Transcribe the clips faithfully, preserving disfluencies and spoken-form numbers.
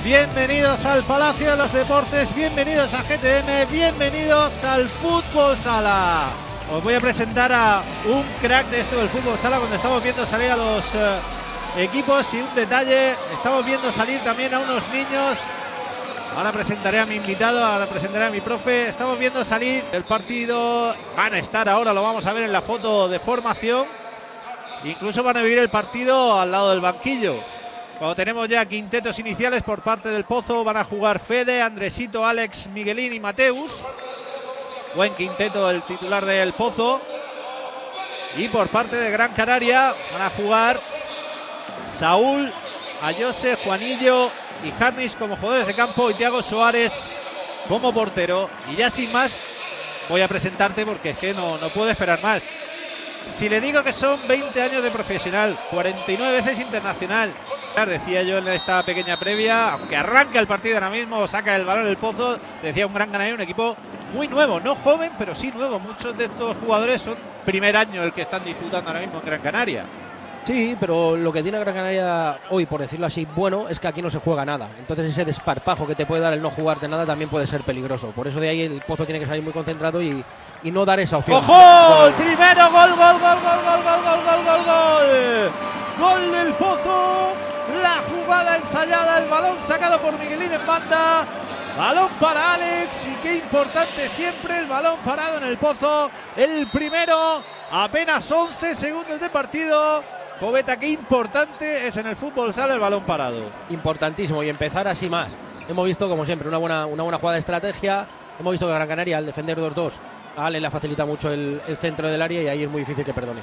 Bienvenidos al Palacio de los Deportes, bienvenidos a G T M, bienvenidos al Fútbol Sala. Os voy a presentar a un crack de esto del Fútbol Sala cuando estamos viendo salir a los eh, equipos, y un detalle, estamos viendo salir también a unos niños. Ahora presentaré a mi invitado, ahora presentaré a mi profe. Estamos viendo salir el partido, van a estar ahora, lo vamos a ver en la foto de formación. Incluso van a vivir el partido al lado del banquillo. Cuando tenemos ya quintetos iniciales por parte del Pozo, van a jugar Fede, Andresito, Alex, Miguelín y Mateus. Buen quinteto el titular del Pozo. Y por parte de Gran Canaria van a jugar Saúl, Ayose, Juanillo y Harnis como jugadores de campo y Thiago Soares como portero. Y ya sin más voy a presentarte porque es que no, no puedo esperar más. Si le digo que son veinte años de profesional, cuarenta y nueve veces internacional, decía yo en esta pequeña previa, aunque arranca el partido ahora mismo, saca el balón el Pozo, decía un Gran Canaria, un equipo muy nuevo, no joven, pero sí nuevo. Muchos de estos jugadores son primer año el que están disputando ahora mismo en Gran Canaria. Sí, pero lo que tiene Gran Canaria hoy, por decirlo así, bueno, es que aquí no se juega nada. Entonces ese desparpajo que te puede dar el no jugarte nada también puede ser peligroso. Por eso de ahí el Pozo tiene que salir muy concentrado y, y no dar esa opción. ¡Ojo! Primero gol, gol, gol, gol, gol, gol, gol, gol, gol, gol. Gol del Pozo. La jugada ensayada, el balón sacado por Miguelín en banda. Balón para Alex, y qué importante siempre el balón parado en el Pozo. El primero, apenas once segundos de partido. Coveta, qué importante es en el Fútbol Sala el balón parado. Importantísimo, y empezar así más. Hemos visto, como siempre, una buena, una buena jugada de estrategia. Hemos visto que Gran Canaria, al defender dos dos, a Ale le facilita mucho el, el centro del área y ahí es muy difícil que perdone.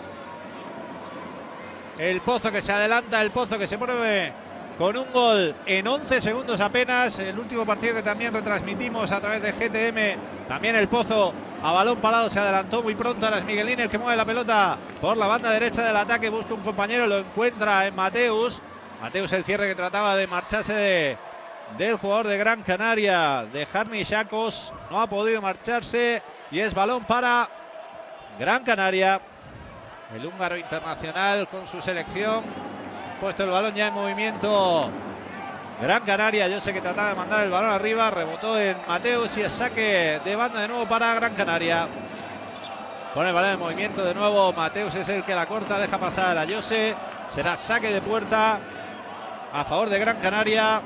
El Pozo que se adelanta, el Pozo que se mueve con un gol en once segundos apenas. El último partido que también retransmitimos a través de G T M, también el Pozo a balón parado se adelantó muy pronto. Ahora es Miguelín el que mueve la pelota por la banda derecha del ataque, busca un compañero, lo encuentra en Mateus. Mateus, el cierre que trataba de marcharse de, del jugador de Gran Canaria, de Harnis Jacos, no ha podido marcharse y es balón para Gran Canaria. El húngaro internacional con su selección, puesto el balón ya en movimiento Gran Canaria. Yo sé que trataba de mandar el balón arriba, rebotó en Mateus y es saque de banda de nuevo para Gran Canaria. Pone el balón en movimiento de nuevo, Mateus es el que la corta, deja pasar a Jose, será saque de puerta a favor de Gran Canaria.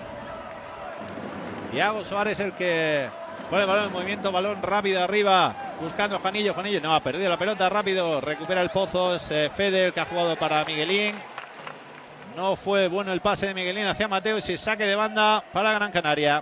Thiago Soares el que pone el balón en movimiento, balón rápido arriba, buscando a Juanillo, Juanillo no, ha perdido la pelota, rápido, recupera el Pozo, es eh, Fede el que ha jugado para Miguelín. No fue bueno el pase de Miguelín hacia Mateus y saque de banda para Gran Canaria.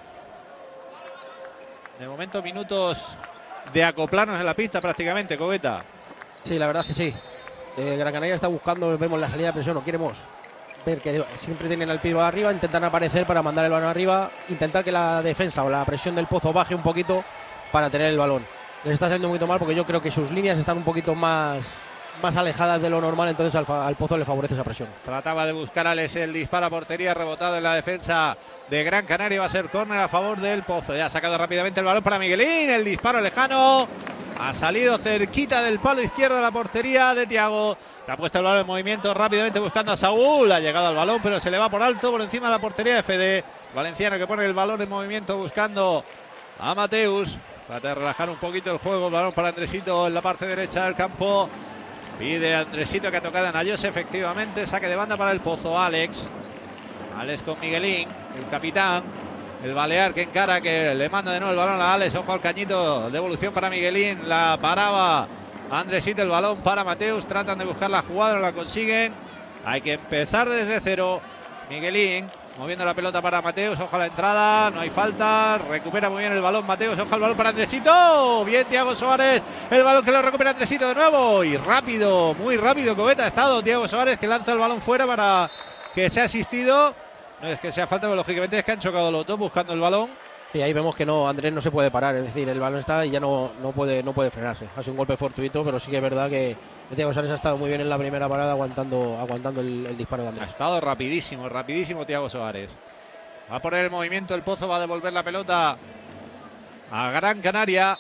De momento minutos de acoplarnos en la pista prácticamente, Coveta. Sí, la verdad es que sí. Eh, Gran Canaria está buscando, vemos la salida de presión, no queremos ver que siempre tienen el pie arriba, intentan aparecer para mandar el balón arriba, intentar que la defensa o la presión del Pozo baje un poquito para tener el balón. Les está saliendo un poquito mal porque yo creo que sus líneas están un poquito más, más alejadas de lo normal, entonces al, al Pozo le favorece esa presión. Trataba de buscar a Alex el disparo a portería, rebotado en la defensa de Gran Canaria, va a ser córner a favor del Pozo. Ya ha sacado rápidamente el balón para Miguelín, el disparo lejano. Ha salido cerquita del palo izquierdo de la portería de Thiago. Le ha puesto el balón en movimiento rápidamente buscando a Saúl. Ha llegado al balón, pero se le va por alto, por encima de la portería de Fede. Valenciano que pone el balón en movimiento buscando a Mateus. Trata de relajar un poquito el juego. El balón para Andresito en la parte derecha del campo. Pide a Andresito que ha tocado a Nayose, efectivamente. Saque de banda para el Pozo. Alex. Alex con Miguelín, el capitán. El balear que encara, que le manda de nuevo el balón a Alex. Ojo al cañito. Devolución para Miguelín. La paraba Andresito. El balón para Mateus. Tratan de buscar la jugada. No la consiguen. Hay que empezar desde cero. Miguelín moviendo la pelota para Mateus. Ojo a la entrada. No hay falta. Recupera muy bien el balón Mateus. Ojo al balón para Andresito. Bien Thiago Soares. El balón que lo recupera Andresito de nuevo. Y rápido. Muy rápido Coveta ha estado Thiago Soares, que lanza el balón fuera para que sea asistido. No es que sea falta, pero lógicamente es que han chocado los dos buscando el balón. Y ahí vemos que no, Andrés no se puede parar, es decir, el balón está y ya no, no, puede, no puede frenarse. Ha sido un golpe fortuito, pero sí que es verdad que Thiago Soares ha estado muy bien en la primera parada aguantando, aguantando el, el disparo de Andrés. Ha estado rapidísimo, rapidísimo Thiago Soares. Va a poner el movimiento, el Pozo va a devolver la pelota a Gran Canaria.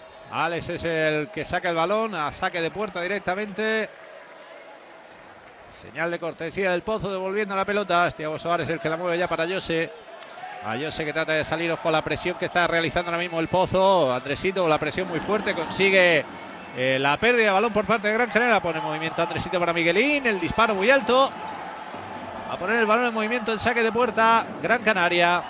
Alex es el que saca el balón, a saque de puerta directamente. Señal de cortesía del Pozo devolviendo la pelota. Thiago Soares el que la mueve ya para Jose. A Jose que trata de salir, ojo a la presión que está realizando ahora mismo el Pozo. Andresito con la presión muy fuerte consigue eh, la pérdida de balón por parte de Gran Canaria. Pone en movimiento Andresito para Miguelín, el disparo muy alto. Va a poner el balón en movimiento en saque de puerta Gran Canaria.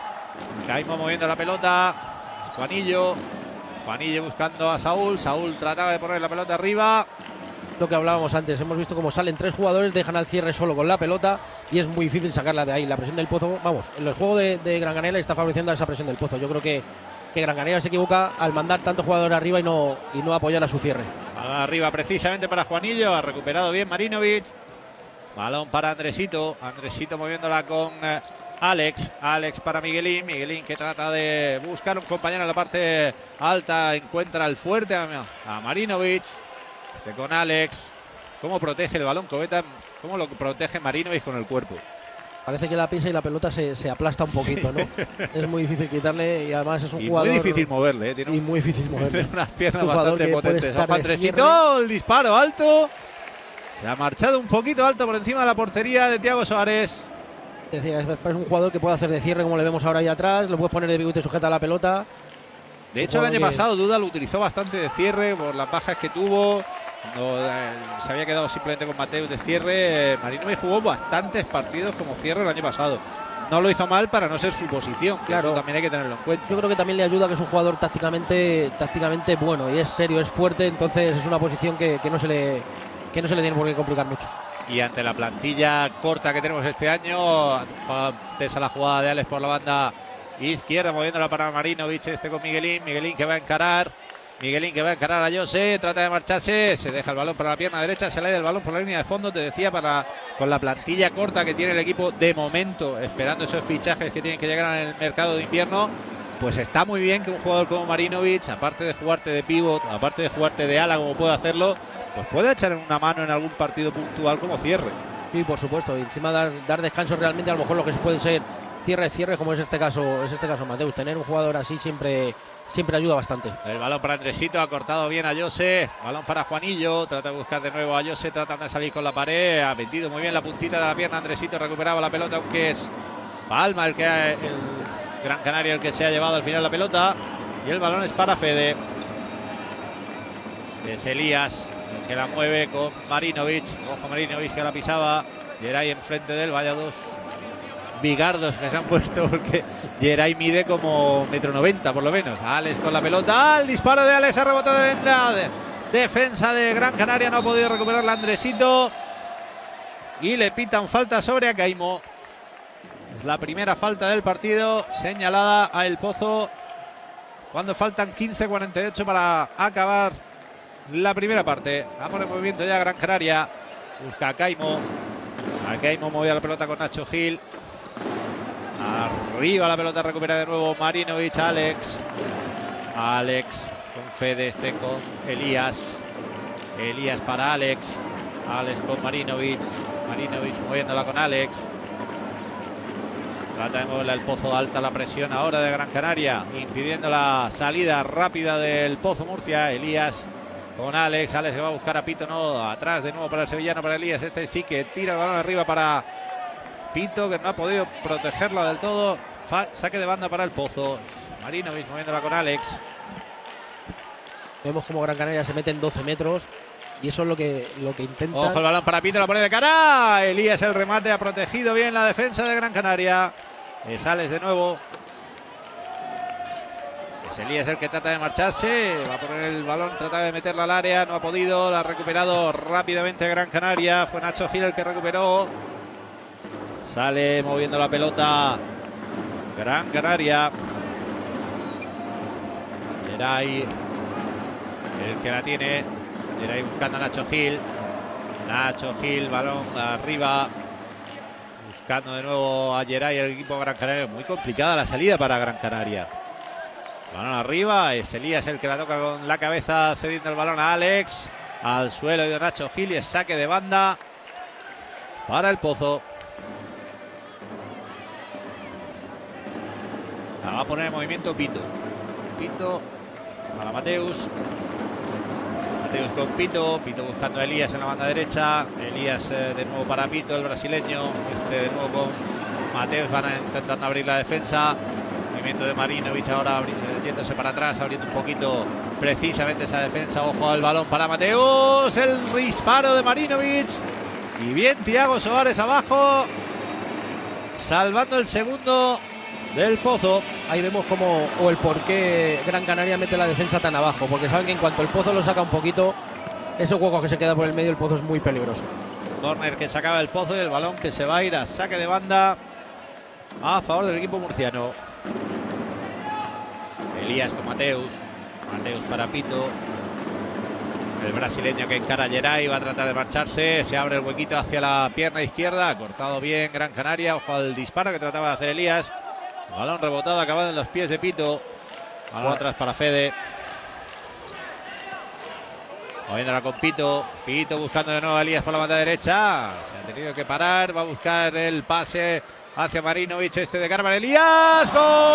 Caimo moviendo la pelota. Juanillo. Juanillo buscando a Saúl. Saúl trataba de poner la pelota arriba. Lo que hablábamos antes, hemos visto cómo salen tres jugadores, dejan al cierre solo con la pelota y es muy difícil sacarla de ahí. La presión del Pozo, vamos, el juego de, de Gran Canaria está favoreciendo a esa presión del Pozo. Yo creo que, que Gran Canaria se equivoca al mandar tanto jugador arriba y no, y no apoyar a su cierre. Arriba precisamente para Juanillo, ha recuperado bien Marinovic. Balón para Andresito, Andresito moviéndola con eh, Alex, Alex para Miguelín, Miguelín que trata de buscar un compañero en la parte alta, encuentra el fuerte a, a Marinovic. Este con Alex. ¿Cómo protege el balón Coveta? ¿Cómo lo protege Marinovic con el cuerpo? Parece que la pisa y la pelota se, se aplasta un poquito, sí. ¿no? Es muy difícil quitarle y además es un y jugador... muy difícil moverle, ¿eh? Tiene un, y muy difícil moverle. unas piernas bastante potentes. Andresito, el disparo alto. Se ha marchado un poquito alto por encima de la portería de Thiago Soares. Es decir, es un jugador que puede hacer de cierre como le vemos ahora ahí atrás, lo puedes poner de bigote sujeta a la pelota. De hecho, el año que... pasado Duda lo utilizó bastante de cierre por las bajas que tuvo. No, eh, se había quedado simplemente con Mateus de cierre. Eh, Marinovic jugó bastantes partidos como cierre el año pasado. No lo hizo mal para no ser su posición, claro. Eso también hay que tenerlo en cuenta. Yo creo que también le ayuda que es un jugador tácticamente, tácticamente bueno y es serio, es fuerte, entonces es una posición que, que, no se le, que no se le tiene por qué complicar mucho. Y ante la plantilla corta que tenemos este año, antes a la jugada de Alex por la banda izquierda, moviéndola para Marinovic, este con Miguelín, Miguelín que va a encarar. Miguelín que va a encarar a Jose, trata de marcharse, se deja el balón para la pierna derecha, se le da el balón por la línea de fondo, te decía, para con la plantilla corta que tiene el equipo de momento, esperando esos fichajes que tienen que llegar en el mercado de invierno, pues está muy bien que un jugador como Marinovic, aparte de jugarte de pívot, aparte de jugarte de ala como puede hacerlo, pues puede echar una mano en algún partido puntual como cierre. Sí, por supuesto, y encima dar, dar descanso realmente, a lo mejor lo que pueden ser cierre, cierre, como es este caso, es este caso Mateus, tener un jugador así siempre... siempre ayuda bastante. El balón para Andresito, ha cortado bien a Jose. Balón para Juanillo, trata de buscar de nuevo a Jose, tratando de salir con la pared. Ha vendido muy bien la puntita de la pierna. Andresito recuperaba la pelota, aunque es Palma el que ha, el Gran Canaria el que se ha llevado al final la pelota. Y el balón es para Fede. Es Elías el que la mueve con Marinovic. Ojo Marinovic que la pisaba. Geray enfrente de él, vaya dos bigardos que se han puesto porque Geray mide como metro noventa por lo menos. Alex con la pelota, el disparo de Alex ha rebotado en la de defensa de Gran Canaria, no ha podido recuperarla Andresito y le pitan falta sobre a Caimo. Es la primera falta del partido señalada a El Pozo cuando faltan quince cuarenta y ocho para acabar la primera parte. Va por el movimiento ya Gran Canaria, busca a Caimo. A Caimo movía la pelota con Nacho Gil. Arriba la pelota, recupera de nuevo Marinovic, Alex. Alex con Fede, este con Elías. Elías para Alex. Alex con Marinovic. Marinovic moviéndola con Alex. Trata de moverla el Pozo, alta la presión ahora de Gran Canaria, impidiendo la salida rápida del Pozo Murcia. Elías con Alex. Alex que va a buscar a Pito, no, atrás de nuevo para el sevillano, para Elías. Este sí que tira el balón arriba para Pito, que no ha podido protegerla del todo. Fa saque de banda para el Pozo. Marinovic moviéndola con Alex. Vemos como Gran Canaria se mete en doce metros y eso es lo que, lo que intenta. Ojo el balón para Pito, la pone de cara. Elías el remate, ha protegido bien la defensa de Gran Canaria. Es Alex de nuevo. Es Elías el que trata de marcharse. Va a poner el balón, trata de meterla al área. No ha podido, la ha recuperado rápidamente Gran Canaria. Fue Nacho Gil el que recuperó. Sale moviendo la pelota Gran Canaria. Geray el que la tiene. Geray buscando a Nacho Gil. Nacho Gil, balón arriba. Buscando de nuevo a Geray el equipo Gran Canaria. Muy complicada la salida para Gran Canaria. Balón arriba. Es Elías el que la toca con la cabeza, cediendo el balón a Alex. Al suelo de Nacho Gil y es saque de banda para el Pozo. La va a poner en movimiento Pito. Pito para Mateus. Mateus con Pito, Pito buscando a Elías en la banda derecha, Elías eh, de nuevo para Pito, el brasileño, este de nuevo con Mateus, van a, intentando abrir la defensa, movimiento de Marinovic ahora abri- yéndose para atrás, abriendo un poquito precisamente esa defensa, ojo al balón para Mateus, el disparo de Marinovic, y bien Thiago Soares abajo, salvando el segundo del Pozo. Ahí vemos cómo, o el por qué Gran Canaria mete la defensa tan abajo, porque saben que en cuanto el Pozo lo saca un poquito, esos huecos que se queda por el medio, el Pozo es muy peligroso. Córner que sacaba el Pozo y el balón que se va a ir a saque de banda a favor del equipo murciano. Elías con Mateus, Mateus para Pito, el brasileño que encara a Geray, va a tratar de marcharse, se abre el huequito hacia la pierna izquierda, ha cortado bien Gran Canaria, ojo al disparo que trataba de hacer Elías. Balón rebotado, acabado en los pies de Pito. Balón bueno. atrás para Fede. Moviéndola con Pito. Pito buscando de nuevo a Elías por la banda derecha. Se ha tenido que parar. Va a buscar el pase hacia Marinovic. Este de Carmen Elías.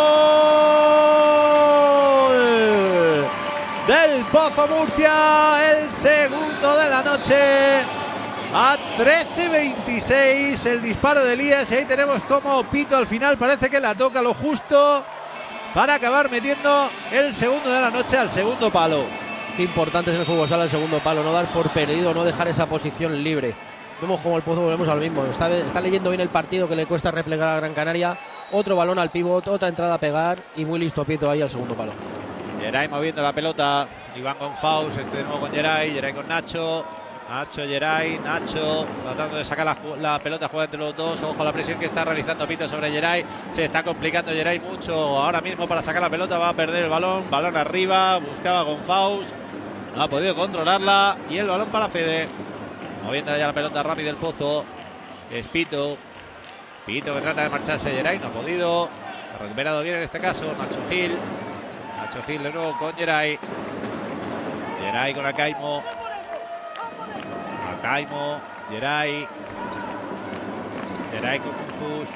¡Gol! Del Pozo Murcia. El segundo de la noche. A trece veintiséis el disparo de Elías y ahí tenemos como Pito al final parece que la toca lo justo para acabar metiendo el segundo de la noche al segundo palo. Qué importante es el fútbol sala el segundo palo, no dar por perdido, no dejar esa posición libre. Vemos como el Pozo, volvemos al mismo, está, está leyendo bien el partido que le cuesta replegar a Gran Canaria, otro balón al pívot, otra entrada a pegar y muy listo Pito ahí al segundo palo. Geray moviendo la pelota, Iván con Faust, este de nuevo con Geray, Geray con Nacho. Nacho, Geray, Nacho tratando de sacar la, la pelota, juega entre los dos. Ojo a la presión que está realizando Pito sobre Geray. Se está complicando Geray mucho ahora mismo para sacar la pelota. Va a perder el balón, balón arriba. Buscaba con Faust, no ha podido controlarla. Y el balón para Fede. Moviendo ya la pelota rápido el Pozo. Es Pito. Pito que trata de marcharse Geray, no ha podido. Ha recuperado bien en este caso Nacho Gil. Nacho Gil de nuevo con Geray. Geray con Acaimo. Acaimo, Geray, Geray con Confus,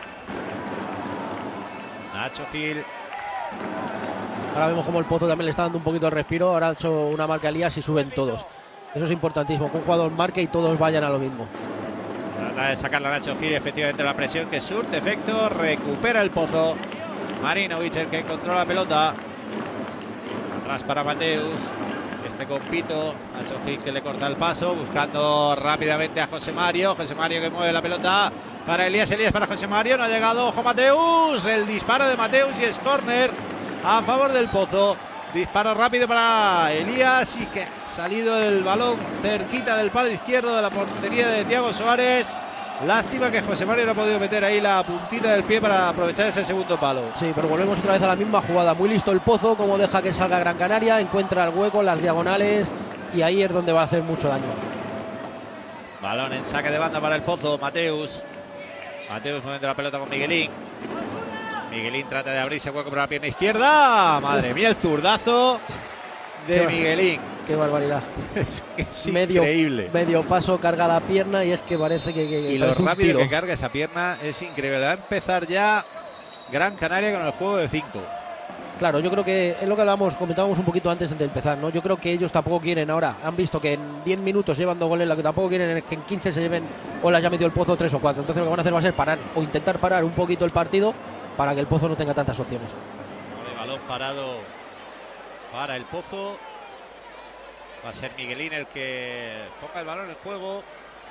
Nacho Gil. Ahora vemos como el Pozo también le está dando un poquito de respiro. Ahora ha hecho una marca a Elías y suben todos. Eso es importantísimo, que un jugador marque y todos vayan a lo mismo. Trata de sacar la Nacho Gil, efectivamente la presión que surte efecto, recupera el Pozo. Marinovic el que encontró la pelota. Atrás para Mateus. Con Pito, Nacho Gil que le corta el paso, buscando rápidamente a José Mario, José Mario que mueve la pelota para Elías, Elías para José Mario, no ha llegado, ojo Mateus, el disparo de Mateus y es córner a favor del Pozo, disparo rápido para Elías y que ha salido el balón cerquita del palo izquierdo de la portería de Thiago Soares. Lástima que José Mario no ha podido meter ahí la puntita del pie para aprovechar ese segundo palo. Sí, pero volvemos otra vez a la misma jugada. Muy listo el Pozo, como deja que salga Gran Canaria, encuentra el hueco, las diagonales y ahí es donde va a hacer mucho daño. Balón en saque de banda para el Pozo, Mateus. Mateus moviendo la pelota con Miguelín. Miguelín trata de abrirse hueco por la pierna izquierda. Madre mía, el zurdazo de Miguelín. Qué barbaridad. Es que es medio, increíble. Medio paso carga la pierna y es que parece que. que y lo rápido que carga esa pierna es increíble. Va a empezar ya Gran Canaria con el juego de cinco. Claro, yo creo que es lo que hablábamos, comentábamos un poquito antes de empezar, ¿no? Yo creo que ellos tampoco quieren ahora. Han visto que en diez minutos llevan dos goles, lo que tampoco quieren es que en quince se lleven o les haya metido el Pozo tres o cuatro. Entonces lo que van a hacer va a ser parar o intentar parar un poquito el partido para que el Pozo no tenga tantas opciones. El balón parado para el Pozo. Va a ser Miguelín el que ponga el balón en juego.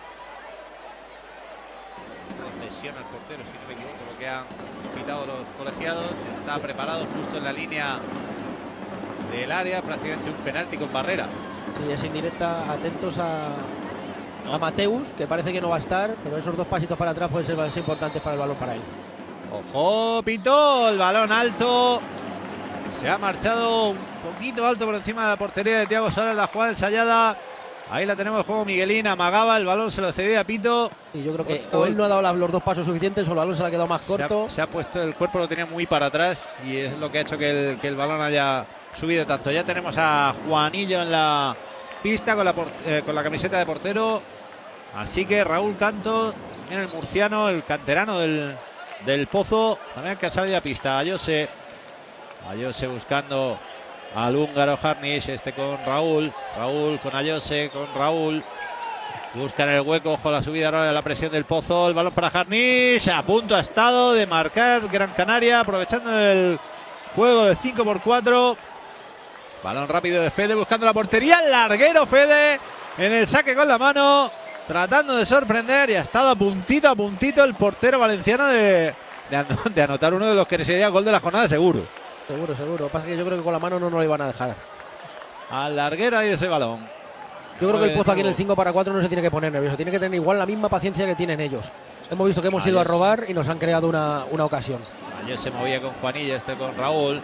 Cesión al portero, si no me equivoco, lo que han quitado los colegiados. Está preparado justo en la línea del área, prácticamente un penalti con barrera. Sí, es indirecta, atentos a, no. a Mateus, que parece que no va a estar, pero esos dos pasitos para atrás pueden ser más importantes para el balón para él. Ojo, Pito, el balón alto. Se ha marchado un poquito alto por encima de la portería de Thiago Soares, la jugada ensayada. Ahí la tenemos el juego Miguelín, amagaba, el balón se lo cedía a Pito. Y yo creo que o él no ha dado los dos pasos suficientes o el balón se le ha quedado más corto. Se ha, se ha puesto, el cuerpo lo tenía muy para atrás y es lo que ha hecho que el, que el balón haya subido tanto. Ya tenemos a Juanillo en la pista con la, eh, con la camiseta de portero. Así que Raúl Canto, en el murciano, el canterano del, del Pozo, también que ha salido a pista. Ayose, Ayose buscando al húngaro Harnish, este con Raúl, Raúl con Ayose, con Raúl. Buscan el hueco, ojo la subida ahora de la presión del Pozo, el balón para Harnish, a punto ha estado de marcar Gran Canaria, aprovechando el juego de cinco por cuatro. Balón rápido de Fede, buscando la portería, el larguero Fede, en el saque con la mano, tratando de sorprender, y ha estado a puntito, a puntito el portero valenciano de, de, de anotar uno de los que sería gol de la jornada seguro. Seguro, seguro, pasa que yo creo que con la mano no nos lo iban a dejar. Al larguero ahí ese balón. Yo creo que el Pozo aquí en el cinco para cuatro no se tiene que poner nervioso, tiene que tener igual la misma paciencia que tienen ellos. Hemos visto que hemos ido a robar y nos han creado una, una ocasión. Ayer se movía con Juanillo, este con Raúl.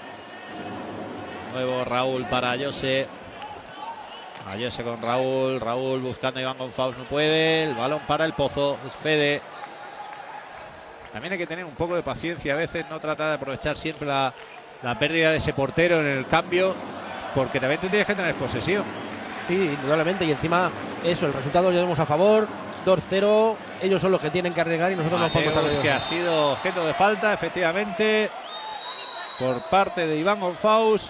Nuevo Raúl para Ayose. Ayose con Raúl, Raúl buscando a Iván Gonfaus, no puede. El balón para el Pozo, es Fede. También hay que tener un poco de paciencia a veces, no tratar de aprovechar siempre la, la pérdida de ese portero en el cambio, porque también tú tienes que tener posesión. Sí, indudablemente, y encima eso, el resultado lo llevamos a favor, dos cero, ellos son los que tienen que arriesgar y nosotros Mateus, nos podemos estar que ha sido objeto de falta, efectivamente, por parte de Iván Gonfaus,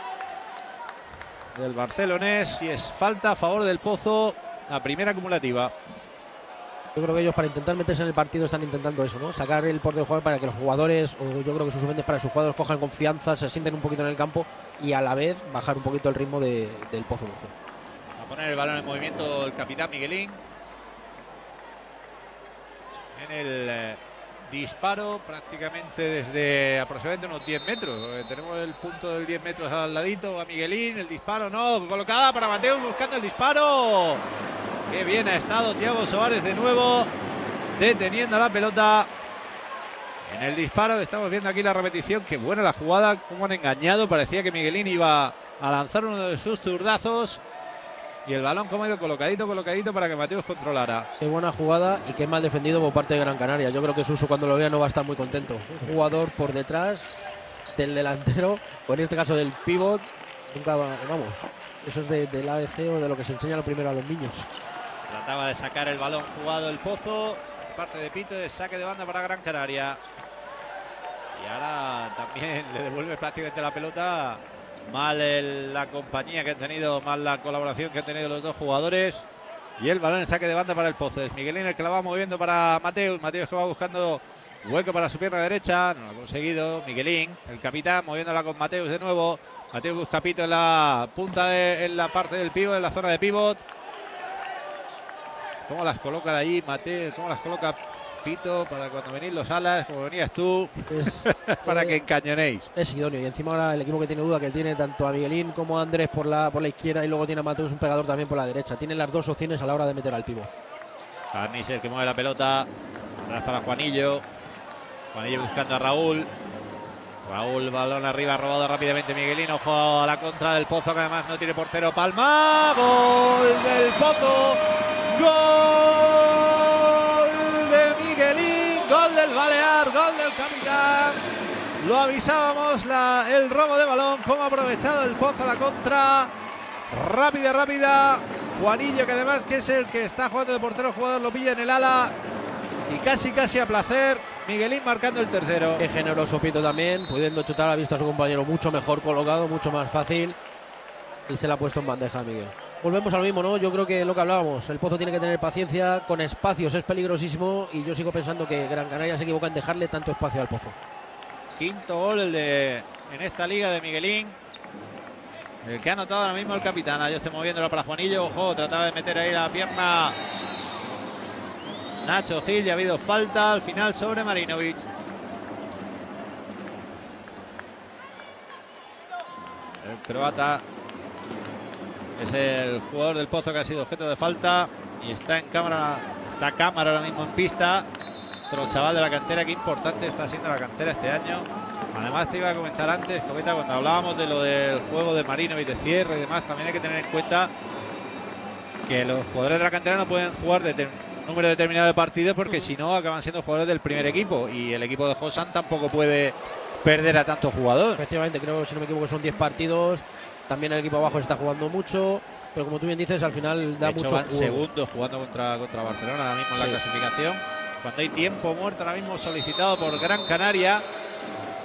del barcelonés, y es falta a favor del Pozo, la primera acumulativa. Yo creo que ellos, para intentar meterse en el partido, están intentando eso, ¿no? Sacar el portero del jugador para que los jugadores, o yo creo que sus suplentes para sus jugadores, cojan confianza, se sienten un poquito en el campo y a la vez bajar un poquito el ritmo de, del Pozo. A poner el balón en movimiento el capitán Miguelín. En el eh, disparo prácticamente desde aproximadamente unos diez metros. Eh, tenemos el punto del diez metros al ladito. A Miguelín, el disparo no, colocada para Mateus buscando el disparo. Qué bien ha estado Thiago Soares de nuevo, deteniendo la pelota. En el disparo estamos viendo aquí la repetición. Qué buena la jugada, cómo han engañado. Parecía que Miguelín iba a lanzar uno de sus zurdazos. Y el balón como ha ido colocadito, colocadito para que Mateus controlara. Qué buena jugada y qué mal defendido por parte de Gran Canaria. Yo creo que Suso, cuando lo vea, no va a estar muy contento. Un jugador por detrás del delantero, o en este caso del pívot, nunca va, vamos, eso es de, del A B C o de lo que se enseña lo primero a los niños. Trataba de sacar el balón jugado el Pozo, parte de Pito, de saque de banda para Gran Canaria. Y ahora también le devuelve prácticamente la pelota. Mal el, la compañía que han tenido, mal la colaboración que han tenido los dos jugadores. Y el balón en saque de banda para el Pozo. Es Miguelín el que la va moviendo para Mateus. Mateus que va buscando hueco para su pierna derecha. No lo ha conseguido. Miguelín, el capitán, moviéndola con Mateus de nuevo. Mateus busca Pito en la punta, de, en la parte del pívot, en la zona de pívot. ¿Cómo las colocan ahí, Mateus? ¿Cómo las coloca Pito para cuando venís los alas, como venías tú, es, para eh, que encañonéis? Es idóneo, y encima ahora el equipo que tiene duda, que tiene tanto a Miguelín como a Andrés por la, por la izquierda, y luego tiene a Mateus, un pegador también por la derecha. Tienen las dos opciones a la hora de meter al pívot. Harnish el que mueve la pelota, atrás para Juanillo. Juanillo buscando a Raúl. Raúl, balón arriba, robado rápidamente Miguelín. Ojo a la contra del Pozo, que además no tiene portero. Palma, gol del Pozo. Gol de Miguelín, gol del Balear, gol del capitán. Lo avisábamos, la, el robo de balón, cómo ha aprovechado el Pozo la contra. Rápida, rápida. Juanillo, que además que es el que está jugando de portero, el jugador lo pilla en el ala. Y casi, casi a placer. Miguelín marcando el tercero. Qué generoso Pito también, pudiendo chutar, ha visto a su compañero mucho mejor colocado, mucho más fácil. Y se la ha puesto en bandeja a Miguel. Volvemos a lo mismo, ¿no? Yo creo que lo que hablábamos, el Pozo tiene que tener paciencia, con espacios es peligrosísimo, y yo sigo pensando que Gran Canaria se equivoca en dejarle tanto espacio al Pozo. Quinto gol el de en esta liga de Miguelín, el que ha anotado ahora mismo el capitán. Yo estoy moviéndolo para Juanillo. Ojo, trataba de meter ahí la pierna Nacho Gil, y ha habido falta al final sobre Marinovic. El croata es el jugador del Pozo que ha sido objeto de falta y está en cámara, está cámara ahora mismo en pista. Otro chaval de la cantera, qué importante está siendo la cantera este año. Además te iba a comentar antes, Cometa, cuando hablábamos de lo del juego de Marinovic, de cierre y demás, también hay que tener en cuenta que los jugadores de la cantera no pueden jugar de un número determinado de partidos, porque si no acaban siendo jugadores del primer equipo, y el equipo de Josan tampoco puede perder a tanto jugador. Efectivamente, creo, si no me equivoco, son diez partidos. También el equipo abajo se está jugando mucho, pero como tú bien dices, al final da de hecho, mucho van juego. Segundo jugando contra, contra Barcelona ahora mismo en sí. La clasificación, cuando hay tiempo muerto ahora mismo solicitado por Gran Canaria.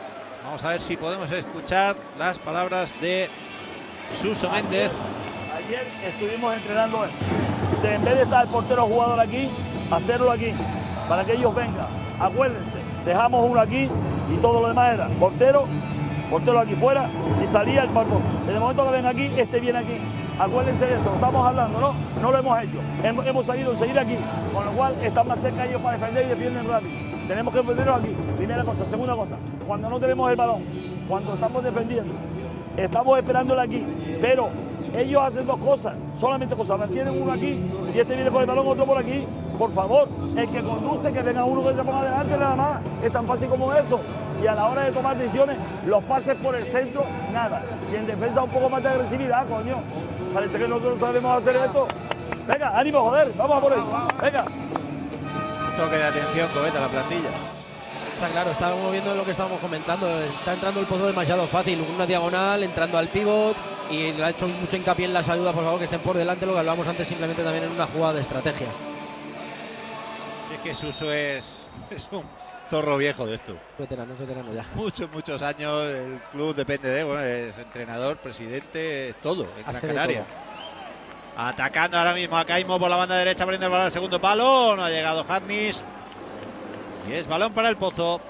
Vamos a ver si podemos escuchar las palabras de Suso Méndez. Ayer estuvimos entrenando esto. De, en vez de estar el portero jugador aquí, hacerlo aquí, para que ellos vengan. Acuérdense, dejamos uno aquí y todo lo demás era portero, portero aquí fuera, si salía el balón. Desde el momento que ven aquí, este viene aquí. Acuérdense de eso, lo estamos hablando, ¿no? No lo hemos hecho. Hemos, hemos salido a seguir aquí, con lo cual están más cerca ellos para defender y defienden rápido. Tenemos que defenderlos aquí, primera cosa. Segunda cosa, cuando no tenemos el balón, cuando estamos defendiendo, estamos esperándolo aquí, pero ellos hacen dos cosas, solamente cosas, mantienen uno aquí y este viene con el balón, otro por aquí. Por favor, el que conduce, que venga uno que se ponga adelante nada más, es tan fácil como eso. Y a la hora de tomar decisiones, los pases por el centro, nada. Y en defensa un poco más de agresividad, coño. Parece que nosotros sabemos hacer esto. Venga, ánimo, joder, vamos a por ahí. Venga. Toque de atención, Coveta, la plantilla. Está claro, estábamos viendo lo que estábamos comentando. Está entrando el Pozo demasiado fácil, una diagonal, entrando al pívot. Y le ha hecho mucho hincapié en las ayudas, por favor, que estén por delante, lo que hablábamos antes, simplemente también en una jugada de estrategia. Si es que Suso es, es un zorro viejo de esto. Veterano, veterano ya. Muchos, muchos años, el club depende de él, bueno, es entrenador, presidente, es todo en Gran Canaria. Atacando ahora mismo a Caimo por la banda derecha, poniendo el balón al segundo palo, no ha llegado Harnis. Y es balón para el Pozo.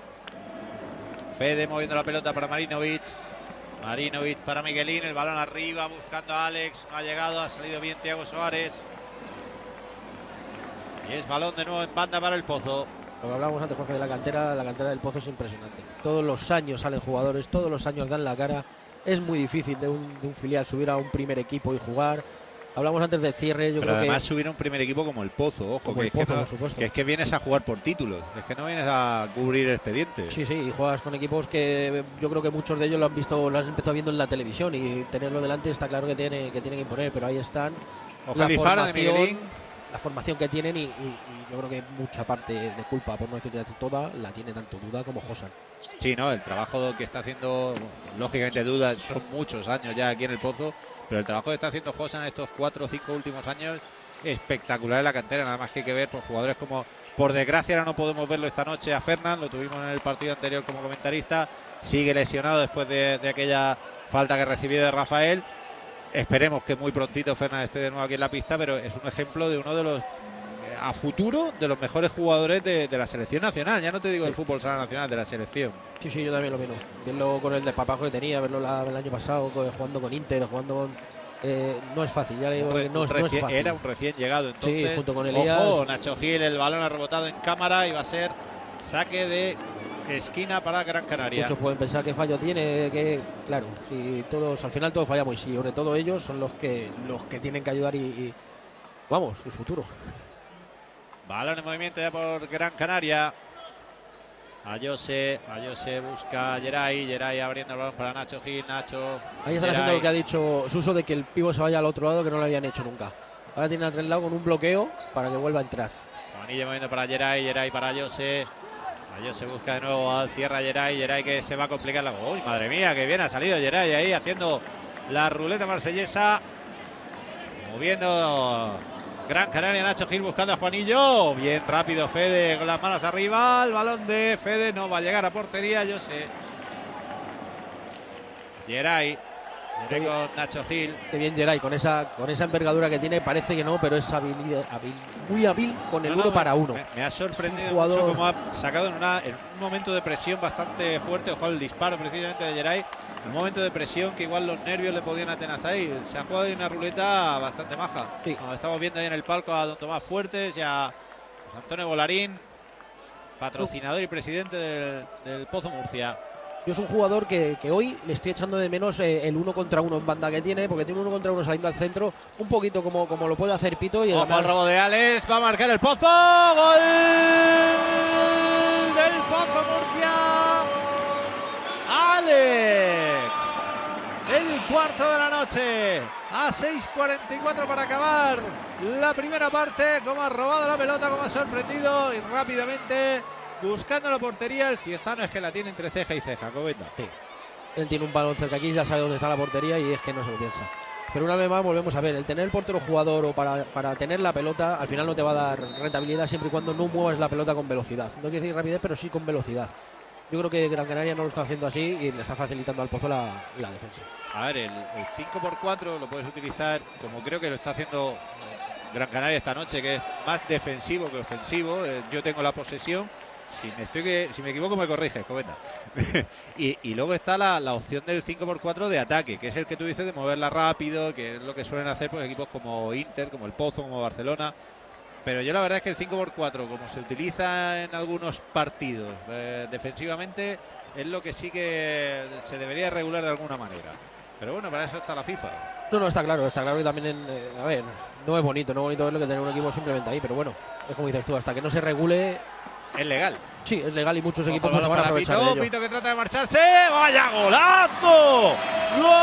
Fede moviendo la pelota para Marinovic. Marinovic para Miguelín, el balón arriba, buscando a Alex, no ha llegado, ha salido bien Thiago Suárez. Y es balón de nuevo en banda para el Pozo. Lo que hablábamos antes, Jorge, de la cantera, la cantera del Pozo es impresionante. Todos los años salen jugadores, todos los años dan la cara. Es muy difícil de un, de un filial subir a un primer equipo y jugar. Hablamos antes del cierre, yo Pero creo además que subir a un primer equipo como el Pozo, ojo, que, el es Pozo, que, no, por supuesto. que es que vienes a jugar por títulos, es que no vienes a cubrir expedientes. Sí, sí, y juegas con equipos que yo creo que muchos de ellos lo han visto, lo han empezado viendo en la televisión y tenerlo delante está claro que tiene que tienen que imponer, pero ahí están. Ojo La el disparo de formación, Miguelín. la formación que tienen y, y- y yo creo que mucha parte de culpa, por no decir toda, la tiene tanto Duda como Josan. Sí, no, el trabajo que está haciendo, lógicamente Duda, son muchos años ya aquí en el Pozo, pero el trabajo que está haciendo Josan estos cuatro o cinco últimos años, espectacular en la cantera, nada más que hay que ver por jugadores como, por desgracia ahora no podemos verlo esta noche a Fernan, lo tuvimos en el partido anterior como comentarista, sigue lesionado después de, de aquella falta que recibió de Rafael. Esperemos que muy prontito Fernan esté de nuevo aquí en la pista, pero es un ejemplo de uno de los, a futuro, de los mejores jugadores de, de la selección nacional. Ya no te digo del fútbol sala nacional, de la selección. Sí, sí, yo también lo veo. Verlo con el despapajo que tenía, verlo la- el año pasado con- jugando con Inter, jugando con... eh, no es fácil, ya le digo Un re- que no, un es- no es recién- fácil. era un recién llegado, entonces. Sí, junto con Elías. Ojo, Nacho Gil, el balón ha rebotado en cámara y va a ser saque de esquina para Gran Canaria. Muchos pueden pensar qué fallo tiene, que claro, si todos, al final todos fallamos y si sobre todo ellos son los que los que tienen que ayudar y, y vamos, el futuro. Balón en movimiento ya por Gran Canaria. Ayose, Ayose busca a Geray, Geray abriendo el balón para Nacho Gil, Nacho. Ahí están Geray. haciendo lo que ha dicho Suso de que el pivo se vaya al otro lado, que no lo habían hecho nunca. Ahora tienen a tres lados con un bloqueo para que vuelva a entrar. Juanillo moviendo para Geray, Geray para Ayose. Ayose busca de nuevo al cierre a Geray, Geray que se va a complicar la. ¡Uy, madre mía! Que bien ha salido Geray ahí haciendo la ruleta marsellesa. Moviendo Gran Canaria, Nacho Gil buscando a Juanillo. Bien rápido Fede con las manos arriba. El balón de Fede no va a llegar a portería, yo sé. Geray. Geray con Nacho Gil. Qué bien Geray, con esa, con esa envergadura que tiene, parece que no, pero es habilidad, hábil, muy hábil con el No, no, uno para uno. Me, me ha sorprendido Es un jugador- mucho cómo ha sacado en, una, en un momento de presión bastante fuerte. Ojo al disparo precisamente de Geray. Un momento de presión que igual los nervios le podían atenazar y se ha jugado ahí una ruleta bastante maja. Sí. Como estamos viendo ahí en el palco a don Tomás Fuertes y a José Antonio Volarín, patrocinador y presidente del, del Pozo Murcia. Yo es un jugador que, que hoy le estoy echando de menos eh, el uno contra uno en banda que tiene, porque tiene un uno contra uno saliendo al centro, un poquito como, como lo puede hacer Pito. Y Ojo además, al robo de Alex, va a marcar el Pozo. ¡Gol del Pozo Murcia! ¡Alex! El cuarto de la noche, a seis cuarenta y cuatro para acabar la primera parte. Como ha robado la pelota, como ha sorprendido y rápidamente buscando la portería. El ciezano es que la tiene entre ceja y ceja, Coveta. sí, él tiene un balón cerca aquí, ya sabe dónde está la portería y es que no se lo piensa. Pero una vez más volvemos a ver, el tener el portero jugador o para, para tener la pelota, al final no te va a dar rentabilidad siempre y cuando no muevas la pelota con velocidad. No quiere decir rapidez, pero sí con velocidad. Yo creo que Gran Canaria no lo está haciendo así y le está facilitando al Pozo la, la defensa. A ver, el, el cinco por cuatro lo puedes utilizar como creo que lo está haciendo Gran Canaria esta noche, que es más defensivo que ofensivo. Eh, yo tengo la posesión. Si me, estoy que, si me equivoco me corriges, Coveta. y, y luego está la, la opción del cinco por cuatro de ataque, que es el que tú dices de moverla rápido, que es lo que suelen hacer pues, equipos como Inter, como el Pozo, como Barcelona. Pero yo la verdad es que el cinco por cuatro, como se utiliza en algunos partidos eh, defensivamente, es lo que sí que se debería regular de alguna manera. Pero bueno, para eso está la FIFA. No, no, está claro, está claro que también, en, eh, a ver, no es bonito, no es bonito verlo que tener un equipo simplemente ahí, pero bueno, es como dices tú, hasta que no se regule... Es legal. Sí, es legal y muchos Ojo, equipos pues, se van a aprovechar Pito, de ello. Pito que trata de marcharse, ¡vaya golazo! ¡Gol!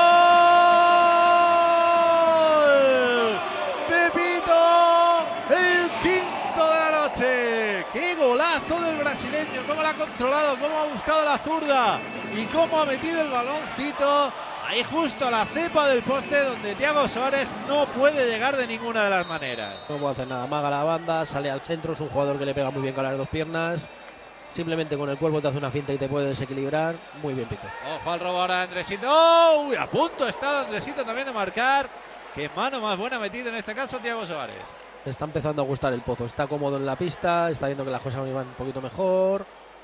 ¡De Pito! ¡El quinto de la noche! ¡Qué golazo del brasileño! ¡Cómo lo ha controlado! ¿Cómo ha buscado la zurda? Y cómo ha metido el baloncito ahí justo a la cepa del poste, donde Thiago Suárez no puede llegar de ninguna de las maneras. No puede hacer nada, maga la banda, sale al centro, es un jugador que le pega muy bien con las dos piernas. Simplemente con el cuerpo te hace una finta y te puede desequilibrar. Muy bien, Pito. Ojo al robo ahora de Andresito. ¡Oh! Uy, a punto está Andresito también de marcar. Qué mano más buena metida en este caso Thiago Suárez. Está empezando a gustar el Pozo, está cómodo en la pista, está viendo que las cosas van un poquito mejor.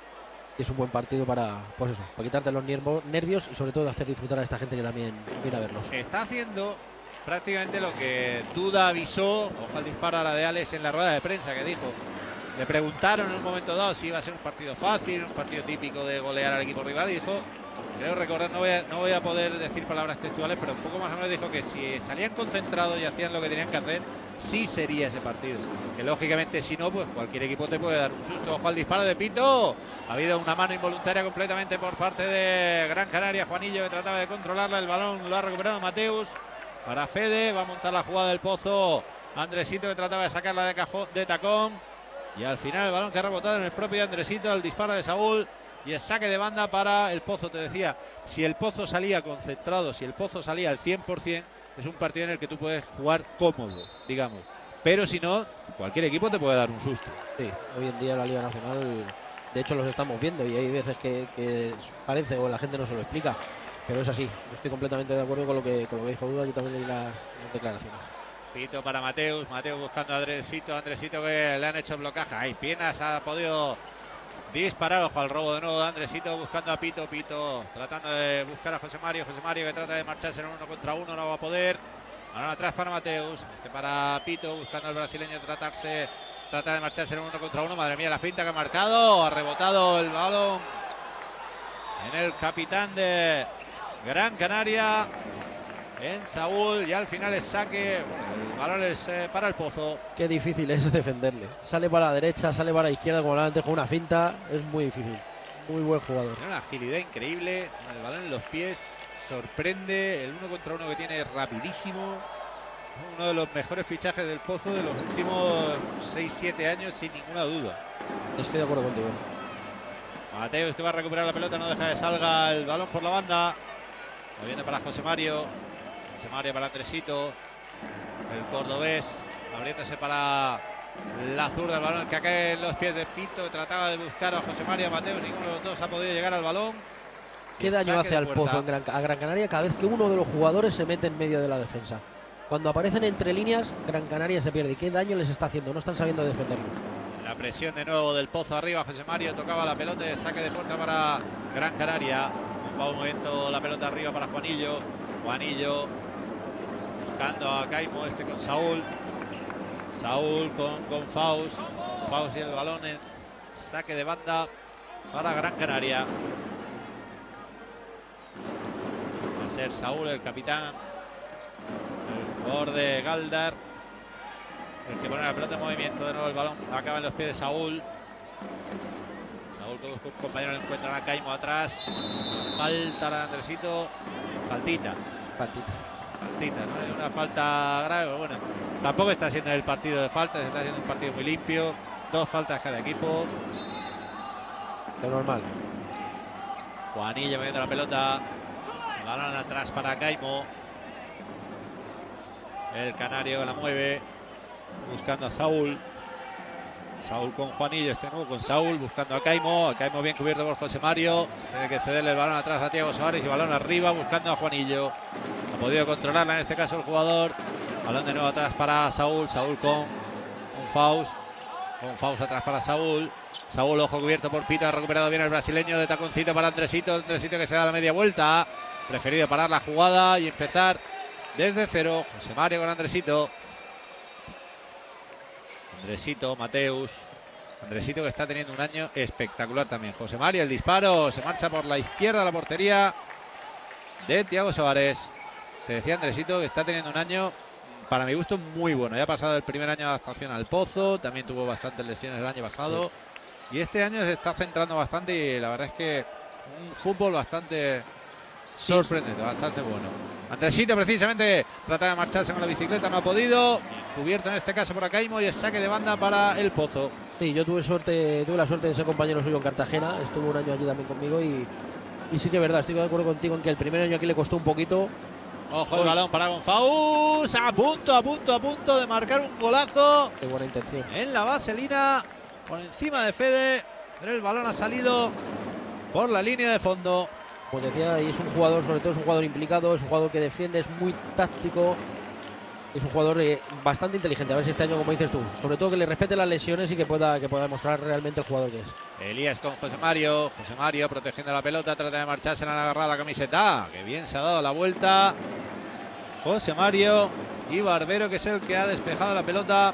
Y es un buen partido para, pues eso, para quitarte los nervios y sobre todo hacer disfrutar a esta gente que también viene a verlos. Está haciendo prácticamente lo que Duda avisó, ojo al disparo ahora de Alex en la rueda de prensa, que dijo, le preguntaron en un momento dado si iba a ser un partido fácil, un partido típico de golear al equipo rival, y dijo, creo recordar, no voy a, no voy a poder decir palabras textuales, pero un poco más o menos dijo que si salían concentrados y hacían lo que tenían que hacer, sí sería ese partido. Que lógicamente si no, pues cualquier equipo te puede dar un susto. Ojo al disparo de Pito. Ha habido una mano involuntaria completamente por parte de Gran Canaria. Juanillo que trataba de controlarla. El balón lo ha recuperado Mateus. Para Fede. Va a montar la jugada del Pozo. Andresito que trataba de sacarla de, cajón, de tacón. Y al final el balón que ha rebotado en el propio Andresito. El disparo de Saúl. Y el saque de banda para el Pozo. Te decía, si el Pozo salía concentrado, si el Pozo salía al cien por cien, es un partido en el que tú puedes jugar cómodo, digamos. Pero si no, cualquier equipo te puede dar un susto. Sí, hoy en día la Liga Nacional, de hecho los estamos viendo y hay veces que, que parece o la gente no se lo explica, pero es así. Yo estoy completamente de acuerdo con lo que, con lo que dijo Duda, yo también leí las, las declaraciones. Pito para Mateus, Mateus buscando a Andresito, Andresito que le han hecho blocaje. Ahí Pienas ha podido disparar, ojo al robo de nuevo de Andresito buscando a Pito, Pito tratando de buscar a José Mario, José Mario que trata de marcharse en uno contra uno, no va a poder. Ahora atrás para Mateus, este para Pito buscando al brasileño tratarse, trata de marcharse en uno contra uno. Madre mía la finta que ha marcado, ha rebotado el balón en el capitán de Gran Canaria, en Saúl, y al final es saque. Bueno, el balón es eh, para el Pozo. Qué difícil es defenderle. Sale para la derecha, sale para la izquierda, como antes con una finta, es muy difícil. Muy buen jugador. Tiene una agilidad increíble, el balón en los pies, sorprende, el uno contra uno que tiene rapidísimo. Uno de los mejores fichajes del Pozo de los últimos seis siete años, sin ninguna duda. Estoy de acuerdo contigo. Mateus que va a recuperar la pelota, no deja que salga el balón por la banda. Lo viene para José Mario. José Mario para Andresito. El cordobés abriéndose para la zurda, el balón que cae en los pies de Pito. Trataba de buscar a José Mario, a Mateus. Ninguno de los dos ha podido llegar al balón. ¿Qué daño hace al Pozo en Gran, a Gran Canaria cada vez que uno de los jugadores se mete en medio de la defensa? Cuando aparecen entre líneas, Gran Canaria se pierde. ¿Y qué daño les está haciendo? No están sabiendo defenderlo. La presión de nuevo del Pozo arriba. José Mario tocaba la pelota de saque de puerta para Gran Canaria. Va un momento la pelota arriba para Juanillo. Juanillo buscando a Caimo, este con Saúl. Saúl con, con Faust. Faust y el balón en saque de banda para Gran Canaria. Va a ser Saúl el capitán, el jugador de Galdar, el que pone la pelota en movimiento. De nuevo el balón acaba en los pies de Saúl. Saúl que busca un compañero, le encuentra a Caimo atrás. Falta la de Andresito. Faltita. Faltita. Faltita, no es una falta grave, pero bueno, tampoco está siendo el partido de faltas, está siendo un partido muy limpio. Dos faltas cada equipo. Lo normal. Juanillo metiendo la pelota. Balón atrás para Caimo. El canario la mueve buscando a Saúl. Saúl con Juanillo, este nuevo con Saúl, buscando a Caimo. A Caimo bien cubierto por José Mario. Tiene que cederle el balón atrás a Thiago Suárez y balón arriba buscando a Juanillo. Ha podido controlarla en este caso el jugador. Balón de nuevo atrás para Saúl. Saúl con, con Faust. Con Faust atrás para Saúl. Saúl, ojo cubierto por Pito. Ha recuperado bien el brasileño de taconcito para Andresito. Andresito que se da la media vuelta. Preferido parar la jugada y empezar desde cero. José Mario con Andresito. Andresito, Mateus. Andresito que está teniendo un año espectacular también. José Mario, el disparo. Se marcha por la izquierda de la portería de Thiago Suárez. Te decía Andresito que está teniendo un año, para mi gusto, muy bueno. Ya ha pasado el primer año de adaptación al Pozo. También tuvo bastantes lesiones el año pasado. Y este año se está centrando bastante y la verdad es que un fútbol bastante sorprendente, bastante bueno. Andresito precisamente trata de marcharse con la bicicleta, no ha podido. Cubierto en este caso por Acaimo y es saque de banda para el Pozo. Sí, yo tuve suerte, tuve la suerte de ser compañero suyo en Cartagena. Estuvo un año allí también conmigo y, y sí que es verdad, estoy de acuerdo contigo en que el primer año aquí le costó un poquito. Ojo el balón para Gonfaus, a punto, a punto, a punto de marcar un golazo. Qué buena intención. En la vaselina, por encima de Fede, pero el balón ha salido por la línea de fondo. Pues decía, y es un jugador, sobre todo es un jugador implicado, es un jugador que defiende, es muy táctico, es un jugador eh, bastante inteligente. A ver si este año, como dices tú, sobre todo que le respete las lesiones y que pueda, que pueda demostrar realmente el jugador que es. Elías con José Mario, José Mario protegiendo la pelota, trata de marcharse, le han agarrado la camiseta, que bien se ha dado la vuelta José Mario, y Barbero, que es el que ha despejado la pelota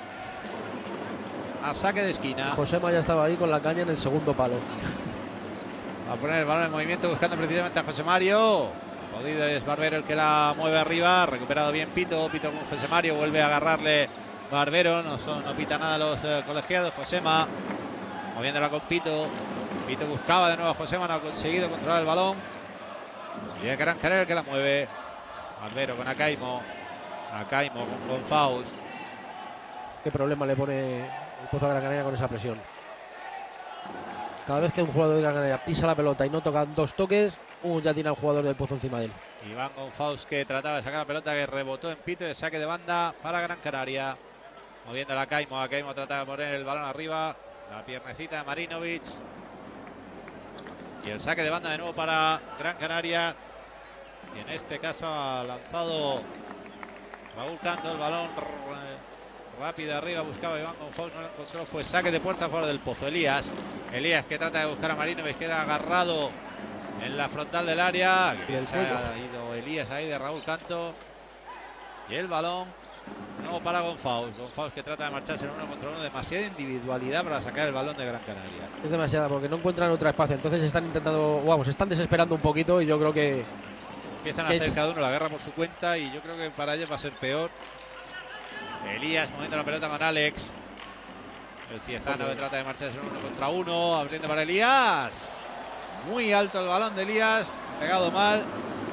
a saque de esquina. Josema ya estaba ahí con la caña en el segundo palo. Va a poner el balón en movimiento buscando precisamente a José Mario. Podido es Barbero el que la mueve arriba. Recuperado bien Pito. Pito con José Mario. Vuelve a agarrarle Barbero. No, son, no pita nada los eh, colegiados. Josema moviéndola con Pito. Pito buscaba de nuevo a Josema. No ha conseguido controlar el balón. Y es Gran Canaria el que la mueve. Barbero con Acaimo. Acaimo con Gonfaus. Qué problema le pone el Pozo a Gran Canaria con esa presión. Cada vez que un jugador de Gran Canaria pisa la pelota y no tocan dos toques, uh, ya tiene al jugador del Pozo encima de él. Iván Gonfaus, que trataba de sacar la pelota, que rebotó en Pito, de saque de banda para Gran Canaria. Moviendo a Acaimo. Acaimo trata de poner el balón arriba. La piernecita de Marinovic. Y el saque de banda de nuevo para Gran Canaria. Y en este caso ha lanzado Raúl Canto el balón rápido arriba, buscaba Iván Gonfaus, no lo encontró, fue saque de puerta fuera del Pozo. Elías, Elías que trata de buscar a Marinovic, que era agarrado en la frontal del área. Que se ha ido Elías ahí de Raúl Canto. Y el balón no para Gonfaus. Gonfaus que trata de marcharse en uno contra uno, demasiada individualidad para sacar el balón de Gran Canaria. Es demasiada porque no encuentran otro espacio, entonces están intentando, vamos, están desesperando un poquito y yo creo que empiezan a hacer cada uno la guerra por su cuenta y yo creo que para ellos va a ser peor. Elías moviendo la pelota con Alex. El Ciezano que trata de marcharse en uno contra uno. Abriendo para Elías. Muy alto el balón de Elías. Pegado mal.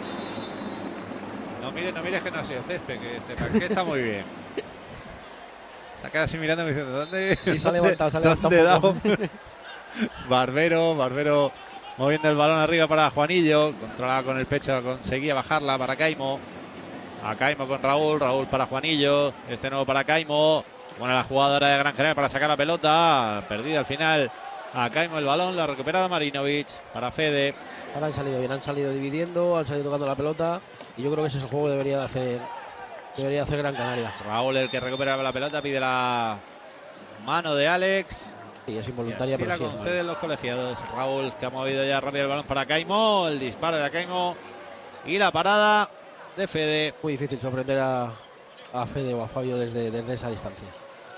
No mires, no mires que no ha sido césped, que este parque está muy bien. Se ha quedado así mirando diciendo, ¿dónde? Sí, se ha levantado, se ha levantado. Barbero, Barbero moviendo el balón arriba para Juanillo. Controlaba con el pecho, conseguía bajarla para Caimo. Acaimo con Raúl, Raúl para Juanillo, este nuevo para Acaimo. Buena la jugadora de Gran Canaria para sacar la pelota, perdida al final. Acaimo el balón, la ha recuperado Marinovic para Fede. Ahora han salido bien, han salido dividiendo, han salido tocando la pelota y yo creo que ese es el juego que debería de hacer, debería hacer Gran Canaria. Raúl el que recupera la pelota, pide la mano de Alex. Sí, es involuntaria, y así pero la sí conceden los colegiados. Raúl que ha movido ya rápido el balón para Acaimo, el disparo de Acaimo y la parada de Fede. Muy difícil sorprender a, a Fede o a Fabio desde, desde esa distancia.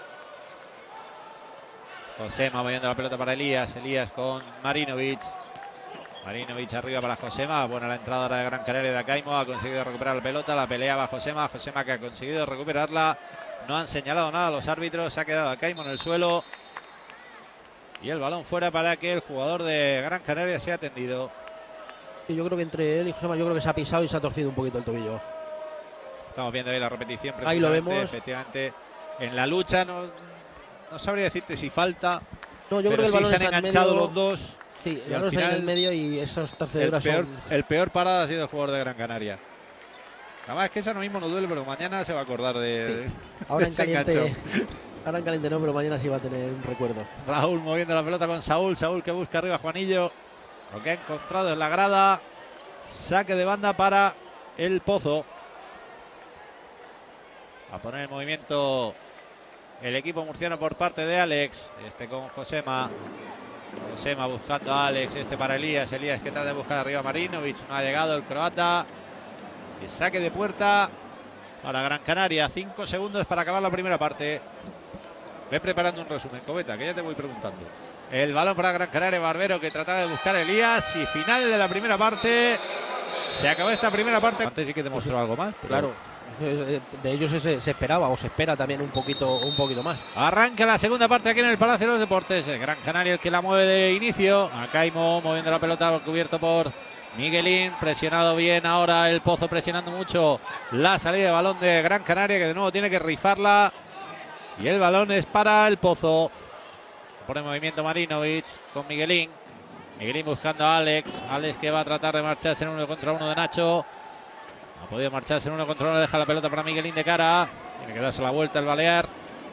Josema moviendo la pelota para Elías. Elías con Marinovic. Marinovic arriba para Josema. Buena la entrada ahora de Gran Canaria de Acaimo. Ha conseguido recuperar la pelota. La peleaba Josema. Josema que ha conseguido recuperarla. No han señalado nada los árbitros. Se ha quedado Acaimo en el suelo. Y el balón fuera para que el jugador de Gran Canaria sea atendido. Y yo creo que entre él y Josema, yo creo que se ha pisado y se ha torcido un poquito el tobillo. Estamos viendo ahí la repetición. Ahí lo vemos. Efectivamente, en la lucha no, no sabría decirte si falta. No, yo pero creo que el sí balón se han está enganchado medio, los dos. Sí, el y al balón está final, en el medio y esas torceduras el peor, son... el peor parada ha sido el jugador de Gran Canaria. Además es que eso ahora mismo no duele, pero mañana se va a acordar de, sí. de Ahora ese en caliente, Ahora en caliente no, pero mañana sí va a tener un recuerdo. Raúl moviendo la pelota con Saúl. Saúl que busca arriba a Juanillo. Lo que ha encontrado en la grada. Saque de banda para el Pozo. A poner en movimiento el equipo murciano por parte de Alex. Este con Josema. Josema buscando a Alex. Este para Elías. Elías que trata de buscar arriba a Marinovic. No ha llegado el croata. Y saque de puerta para Gran Canaria. Cinco segundos para acabar la primera parte. Ve preparando un resumen, Coveta, que ya te voy preguntando. El balón para Gran Canaria. Barbero que trataba de buscar a Elías. Y final de la primera parte. Se acabó esta primera parte. Antes sí que demostró algo más. Pero... Claro. De ellos se, se esperaba o se espera también un poquito, un poquito más. Arranca la segunda parte aquí en el Palacio de los Deportes. El Gran Canaria el que la mueve de inicio. Acaimo moviendo la pelota cubierto por Miguelín. Presionado bien ahora el Pozo, presionando mucho la salida de balón de Gran Canaria, que de nuevo tiene que rifarla. Y el balón es para el Pozo. Pone en movimiento Marinovic con Miguelín. Miguelín buscando a Alex. Alex que va a tratar de marcharse en uno contra uno de Nacho. Ha podido marcharse en uno contra uno, deja la pelota para Miguelín de cara. Tiene que darse la vuelta el Balear.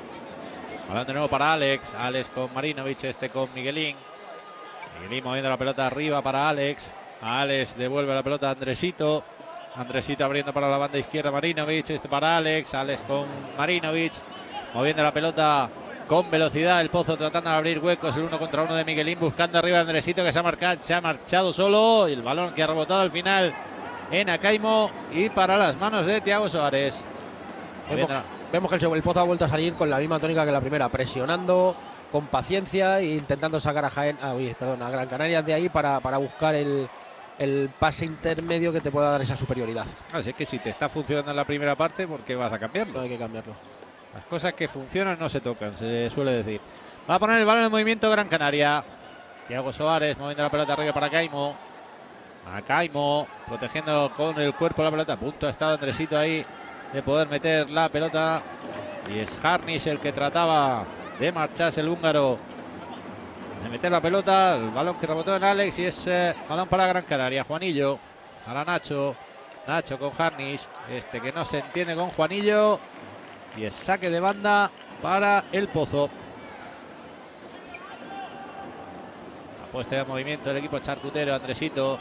Balón de nuevo para Alex. Alex con Marinovic, este con Miguelín. Miguelín moviendo la pelota arriba para Alex. Alex devuelve la pelota a Andresito. Andresito abriendo para la banda izquierda Marinovic, este para Alex. Alex con Marinovic. Moviendo la pelota con velocidad. El Pozo tratando de abrir huecos. El uno contra uno de Miguelín buscando arriba a Andresito, que se ha, marcado, se ha marchado solo. Y el balón que ha rebotado al final en Acaimo y para las manos de Thiago Soares. Vemos, vemos que el, el Pozo ha vuelto a salir con la misma tónica que la primera, presionando con paciencia e intentando sacar a Jaén, ah, uy, perdón, a Gran Canaria de ahí para, para buscar el, el pase intermedio que te pueda dar esa superioridad. Así que si te está funcionando en la primera parte, ¿por qué vas a cambiarlo? No hay que cambiarlo. Las cosas que funcionan no se tocan, se suele decir. Va a poner el balón en movimiento Gran Canaria. Thiago Soares moviendo la pelota arriba para Acaimo. Acaimo protegiendo con el cuerpo la pelota. A punto ha estado Andresito ahí de poder meter la pelota. Y es Harnish el que trataba de marcharse, el húngaro, de meter la pelota. El balón que rebotó en Alex y es eh, balón para Gran Canaria. Juanillo para Nacho. Nacho con Harnish. Este que no se entiende con Juanillo. Y es saque de banda para el Pozo. Puesta de movimiento del equipo charcutero. Andresito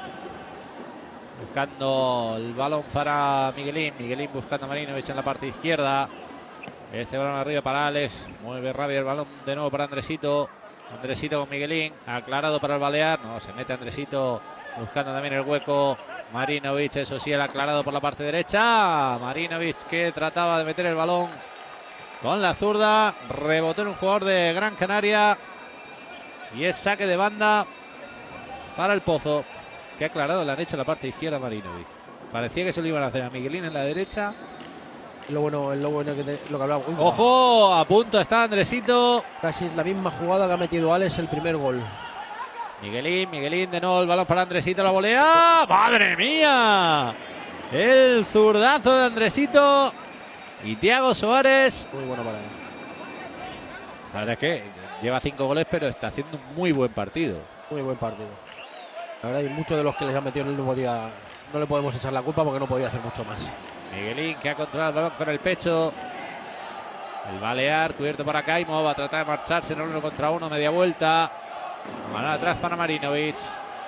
buscando el balón para Miguelín. Miguelín buscando a Marinovic en la parte izquierda. Este balón arriba para Alex. Mueve rápido el balón de nuevo para Andresito. Andresito con Miguelín. Aclarado para el Balear. No, se mete Andresito buscando también el hueco. Marinovic, eso sí, el aclarado por la parte derecha. Marinovic que trataba de meter el balón con la zurda. Rebotó en un jugador de Gran Canaria. Y es saque de banda para el Pozo, que ha aclarado la derecha en la parte izquierda Marinovic. Parecía que se lo iban a hacer a Miguelín en la derecha. Lo bueno, lo bueno que te, lo que hablaba. Uy, ¡ojo! A punto está Andresito. Casi es la misma jugada que ha metido Alex el primer gol. Miguelín, Miguelín de nuevo el balón para Andresito, la volea. ¡Madre mía! El zurdazo de Andresito y Thiago Soares. Muy bueno para él. La verdad es que lleva cinco goles, pero está haciendo un muy buen partido. Muy buen partido. La verdad, hay muchos de los que les han metido en el nuevo día. No le podemos echar la culpa porque no podía hacer mucho más. Miguelín que ha controlado el balón con el pecho. El Balear cubierto para Acaimo. Va a tratar de marcharse en uno contra uno, media vuelta. Balón atrás para Marinovic.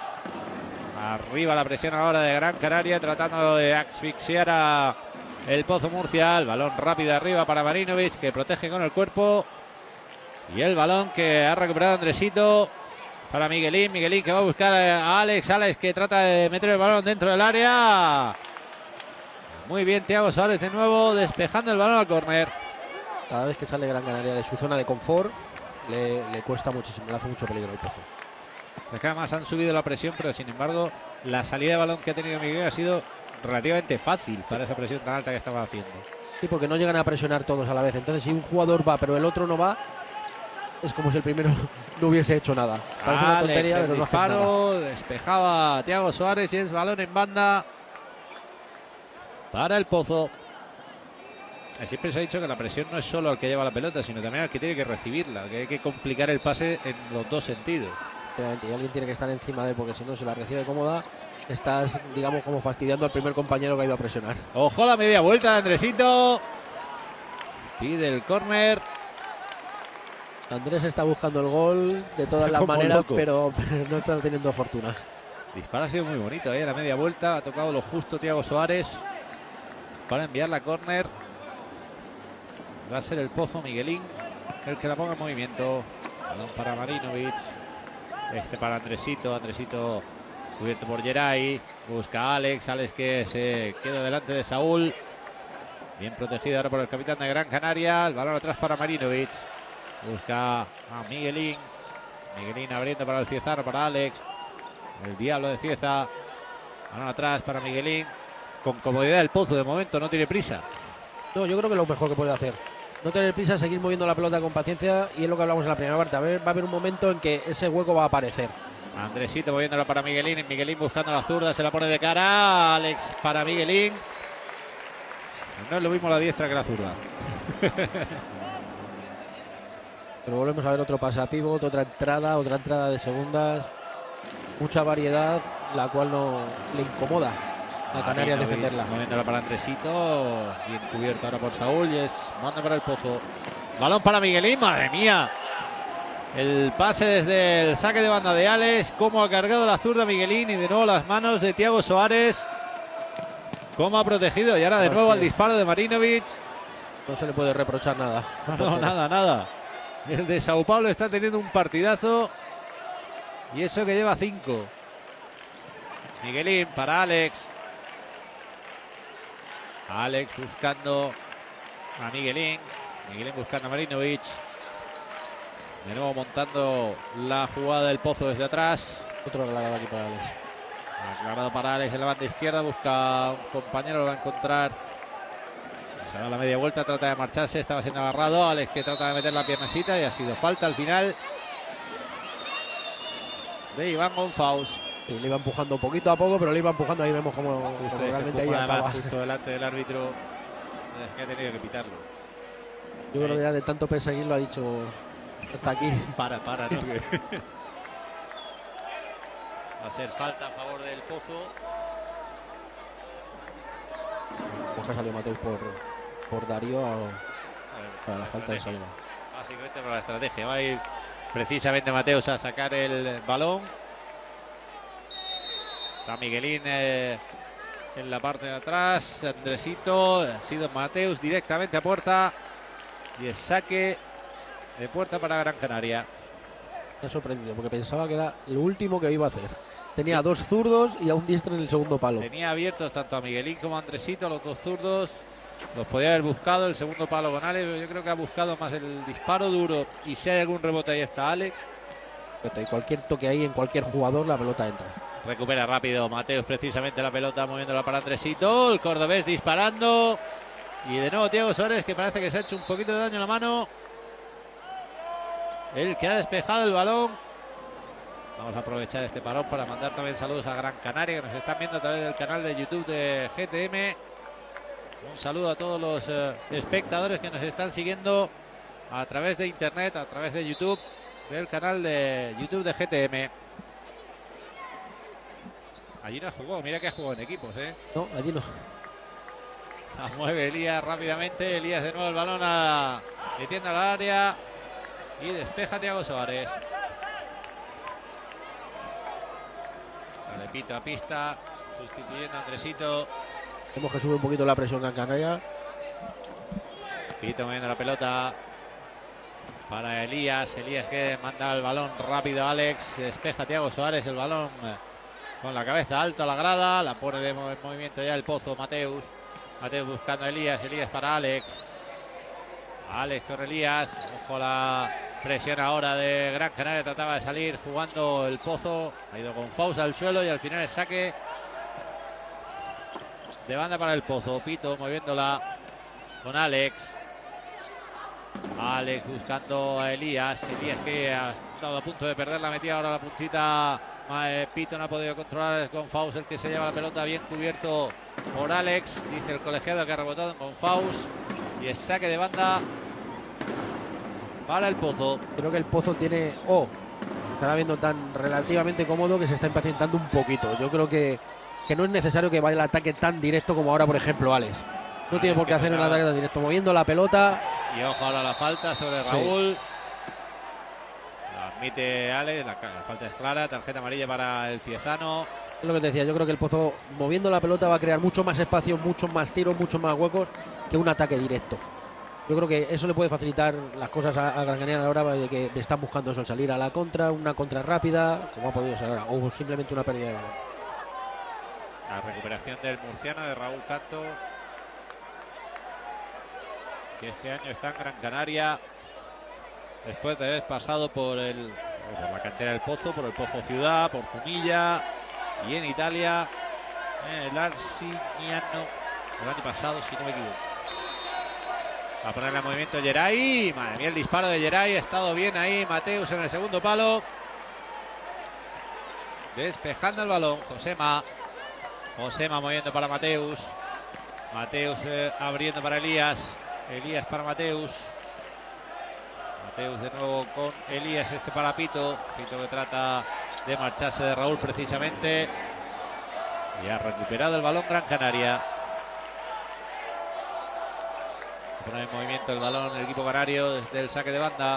Arriba la presión ahora de Gran Canaria, tratando de asfixiar a el Pozo Murcia. El balón rápido arriba para Marinovic, que protege con el cuerpo. Y el balón que ha recuperado Andresito para Miguelín. Miguelín que va a buscar a Alex. Alex que trata de meter el balón dentro del área. Muy bien Thiago Soares de nuevo despejando el balón al córner. Cada vez que sale Gran Canaria de su zona de confort le, le cuesta muchísimo, le hace mucho peligro el Pozo. Es que además han subido la presión, pero sin embargo la salida de balón que ha tenido Miguel ha sido relativamente fácil para esa presión tan alta que estaba haciendo. Sí, porque no llegan a presionar todos a la vez. Entonces si un jugador va pero el otro no va, es como si el primero no hubiese hecho nada. Parece una tontería, Alex, pero no hace disparo, nada. despejaba a Thiago Soares y es balón en banda para el Pozo. Siempre se ha dicho que la presión no es solo al que lleva la pelota, sino también al que tiene que recibirla, que hay que complicar el pase en los dos sentidos. Y alguien tiene que estar encima de él, porque si no se la recibe cómoda, estás, digamos, como fastidiando al primer compañero que ha ido a presionar. Ojo la media vuelta de Andresito. Pide el córner. Andrés está buscando el gol de todas las maneras, pero, pero no está teniendo fortuna. Disparo ha sido muy bonito, ¿eh? La media vuelta, ha tocado lo justo Thiago Suárez para enviar la córner. Va a ser el Pozo Miguelín el que la ponga en movimiento. Balón para Marinovic. Este para Andresito. Andresito cubierto por Geray. Busca a Alex. Alex que se queda delante de Saúl. Bien protegido ahora por el capitán de Gran Canaria. El balón atrás para Marinovic. Busca a Miguelín. Miguelín abriendo para el Ciezano, para Alex. El Diablo de Cieza. Balón atrás para Miguelín. Con comodidad el Pozo de momento, no tiene prisa. No, yo creo que es lo mejor que puede hacer. No tener prisa, seguir moviendo la pelota con paciencia, y es lo que hablamos en la primera parte. A ver, va a haber un momento en que ese hueco va a aparecer. Andresito moviéndola para Miguelín. Miguelín buscando la zurda, se la pone de cara. Alex para Miguelín. No es lo mismo la diestra que la zurda. Pero volvemos a ver otro pase a pívot, otra entrada, otra entrada de segundas. Mucha variedad, la cual no le incomoda a Canarias defenderla. Moviéndola para Andresito. Bien cubierto ahora por Saúl. Y es manda para el Pozo. Balón para Miguelín. Madre mía. El pase desde el saque de banda de Alex. Cómo ha cargado la zurda Miguelín. Y de nuevo las manos de Thiago Suárez. Cómo ha protegido. Y ahora de nuevo al disparo de Marinovic. No se le puede reprochar nada. No, nada, nada. El de Sao Paulo está teniendo un partidazo. Y eso que lleva cinco. Miguelín para Alex. Alex buscando a Miguelín. Miguelín buscando a Marinovic. De nuevo montando la jugada del Pozo desde atrás. Otro aclarado aquí para Alex. Aclarado para Alex en la banda izquierda. Busca a un compañero, lo va a encontrar. Se da la media vuelta, trata de marcharse. Estaba siendo agarrado. Alex que trata de meter la piernecita y ha sido falta al final de Iván Gonfaus. Y le iba empujando poquito a poco, pero le iba empujando. Ahí vemos cómo justo realmente ahí acaba. Justo delante del árbitro. Es que ha tenido que pitarlo. Yo creo que ya de tanto perseguirlo ha dicho hasta aquí. Para, para, ¿no? Va a ser falta a favor del Pozo. Pues ha salido Mateus por, por Darío a, para la, la falta de salida. Básicamente por la estrategia. Va a ir precisamente Mateus a sacar el balón. Está Miguelín eh, en la parte de atrás. Andresito. Ha sido Mateus directamente a puerta. Y el saque de puerta para Gran Canaria. Me ha sorprendido porque pensaba que era lo último que iba a hacer. Tenía dos zurdos y a un diestro en el segundo palo. Tenía abiertos tanto a Miguelín como a Andresito, los dos zurdos. Los podía haber buscado el segundo palo con Alex, pero yo creo que ha buscado más el disparo duro. Y si hay algún rebote ahí está Alex. Y cualquier toque ahí en cualquier jugador, la pelota entra. Recupera rápido Mateus precisamente la pelota, moviéndola para Andresito. El cordobés disparando. Y de nuevo Thiago Suárez, que parece que se ha hecho un poquito de daño en la mano. El que ha despejado el balón. Vamos a aprovechar este parón para mandar también saludos a Gran Canaria, que nos están viendo a través del canal de YouTube de G T M. Un saludo a todos los eh, espectadores que nos están siguiendo a través de internet, a través de YouTube, del canal de YouTube de G T M. Allí no ha jugado, mira que ha jugado en equipos, ¿eh? No, allí no. La mueve Elías rápidamente. Elías de nuevo el balón a metiendo al área. Y despeja Thiago Suárez. Sale Pito a pista, sustituyendo a Andresito. Vemos que sube un poquito la presión a Canarias. Pito moviendo la pelota para Elías. Elías que manda el balón rápido a Alex. Despeja Thiago Suárez el balón con la cabeza alto a la grada. La pone de movimiento ya el Pozo Mateus. Mateus buscando a Elías. Elías para Alex. Alex con Elías. Ojo la presión ahora de Gran Canaria. Trataba de salir jugando el Pozo. Ha ido con Faust al suelo y al final el saque de banda para el Pozo. Pito moviéndola con Alex. Alex buscando a Elías. Elías que ha estado a punto de perder la metida. Ahora la puntita. Pito no ha podido controlar con Faust, el que se lleva la pelota, bien cubierto por Alex. Dice el colegiado que ha rebotado con Faust. Y el saque de banda para el Pozo. Creo que el Pozo tiene... Oh, se está viendo tan relativamente cómodo que se está impacientando un poquito. Yo creo que, que no es necesario que vaya el ataque tan directo como ahora, por ejemplo, Alex. No Alex tiene por qué hacer el ataque tan directo, moviendo la pelota. Y ojo ahora la falta sobre Raúl. Sí. Admite Alex, la, la falta es clara, tarjeta amarilla para el Ciezano. Es lo que te decía, yo creo que el Pozo moviendo la pelota va a crear mucho más espacio, muchos más tiros, muchos más huecos que un ataque directo. Yo creo que eso le puede facilitar las cosas a, a Gran Canaria a la hora de que están buscando eso, salir a la contra, una contra rápida, como ha podido ser ahora, o simplemente una pérdida de balón. La recuperación del murciano de Raúl Canto, que este año está en Gran Canaria, después de haber pasado por, el, por la cantera del Pozo, por el Pozo Ciudad, por Jumilla y en Italia, en el Arsignano, el año pasado, si no me equivoco. Va a ponerle en movimiento Geray. Madre mía, el disparo de Geray. Ha estado bien ahí Mateus en el segundo palo. Despejando el balón. Josema. Josema moviendo para Mateus. Mateus eh, abriendo para Elías. Elías para Mateus. Mateus de nuevo con Elías. Este para Pito. Pito que trata de marcharse de Raúl precisamente. Y ha recuperado el balón Gran Canaria. Pone en movimiento el balón el equipo canario desde el saque de banda.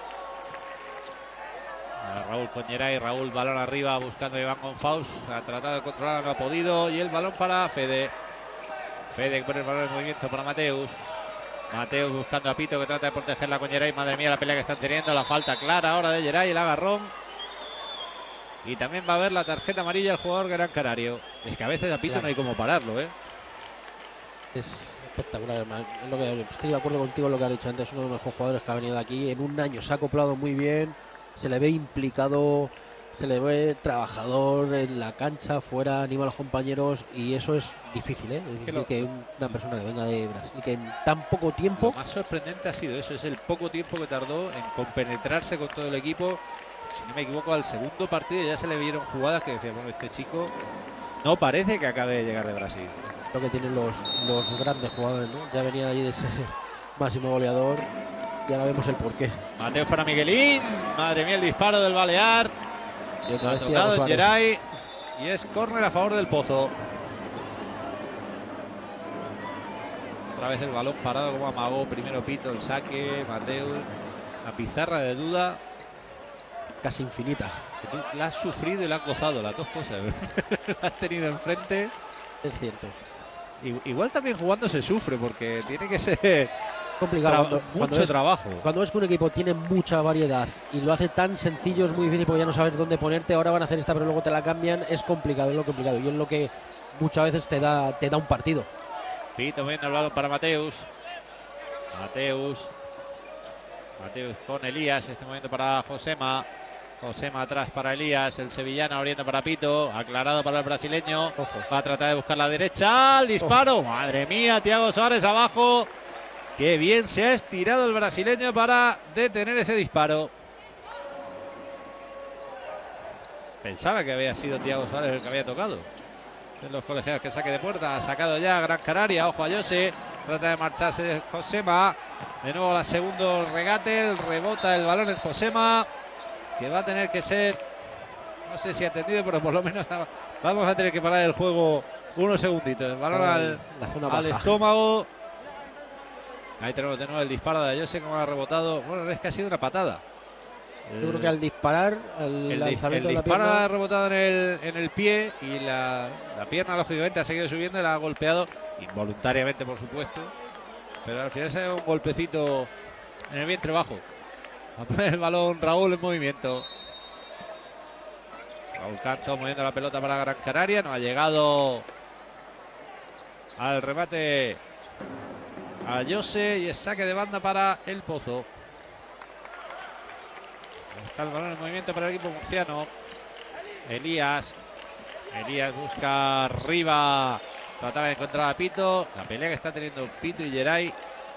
A Raúl con Geray, Raúl balón arriba buscando a Iván Gonfaus. Ha tratado de controlar, no ha podido. Y el balón para Fede. Fede que pone el balón en movimiento para Mateus. Mateus buscando a Pito que trata de protegerla con Geray. Madre mía la pelea que están teniendo. La falta clara ahora de Geray, el agarrón. Y también va a haber la tarjeta amarilla el jugador Gran Canario. Es que a veces a Pito claro. no hay como pararlo, ¿eh? Es espectacular, es lo que, estoy de acuerdo contigo en lo que has dicho antes. Es uno de los mejores jugadores que ha venido de aquí. En un año se ha acoplado muy bien, se le ve implicado, se le ve trabajador en la cancha, fuera, anima a los compañeros, y eso es difícil, ¿eh? Es difícil lo, que una persona que venga de Brasil, que en tan poco tiempo... Lo más sorprendente ha sido eso, es el poco tiempo que tardó en compenetrarse con todo el equipo. Si no me equivoco, al segundo partido ya se le vieron jugadas que decían, bueno, este chico no parece que acabe de llegar de Brasil. Lo que tienen los, los grandes jugadores, ¿no? Ya venía de allí de ser máximo goleador y ahora vemos el porqué. Mateus para Miguelín. Madre mía, el disparo del Balear. Y otra vez ha tocado Geray. Y es córner a favor del Pozo. Otra vez el balón parado como amagó. Primero Pito, el saque. Mateus. La pizarra de duda. Casi infinita. Que tú la has sufrido y la has gozado, las dos cosas. La has tenido enfrente. Es cierto. Igual también jugando se sufre porque tiene que ser complicado. Cuando, mucho cuando ves, trabajo. Cuando ves que un equipo tiene mucha variedad y lo hace tan sencillo, es muy difícil porque ya no sabes dónde ponerte. Ahora van a hacer esta, pero luego te la cambian. Es complicado, es lo complicado. Y es lo que muchas veces te da, te da un partido. Pito viendo el balón para Mateus. Mateus. Mateus con Elías. Este momento para Josema. Josema atrás para Elías, el sevillano abriendo para Pito, aclarado para el brasileño. Ojo. Va a tratar de buscar la derecha, el disparo. Ojo. Madre mía, Thiago Suárez abajo. Qué bien se ha estirado el brasileño para detener ese disparo. Pensaba que había sido Thiago Suárez el que había tocado. En los colegiados que saque de puerta, ha sacado ya Gran Canaria. Ojo a Jose, trata de marcharse de Josema. De nuevo la segundo regate, rebota el balón en Josema, que va a tener que ser, no sé si atendido, pero por lo menos vamos a tener que parar el juego unos segunditos. El balón al, al estómago. Ahí tenemos de nuevo el disparo de Jose, como ha rebotado. Bueno, es que ha sido una patada. Yo creo que al disparar, al el, lanzamiento el de la disparo pierna, ha rebotado en el, en el pie y la, la pierna, lógicamente, ha seguido subiendo y la ha golpeado involuntariamente, por supuesto. Pero al final se ha dado un golpecito en el vientre bajo. Va a poner el balón Raúl en movimiento. Raúl Canto moviendo la pelota para Gran Canaria. No ha llegado al remate a Jose y es saque de banda para el Pozo. Está el balón en movimiento para el equipo murciano. Elías. Elías busca arriba. Trataba de encontrar a Pito. La pelea que está teniendo Pito y Geray.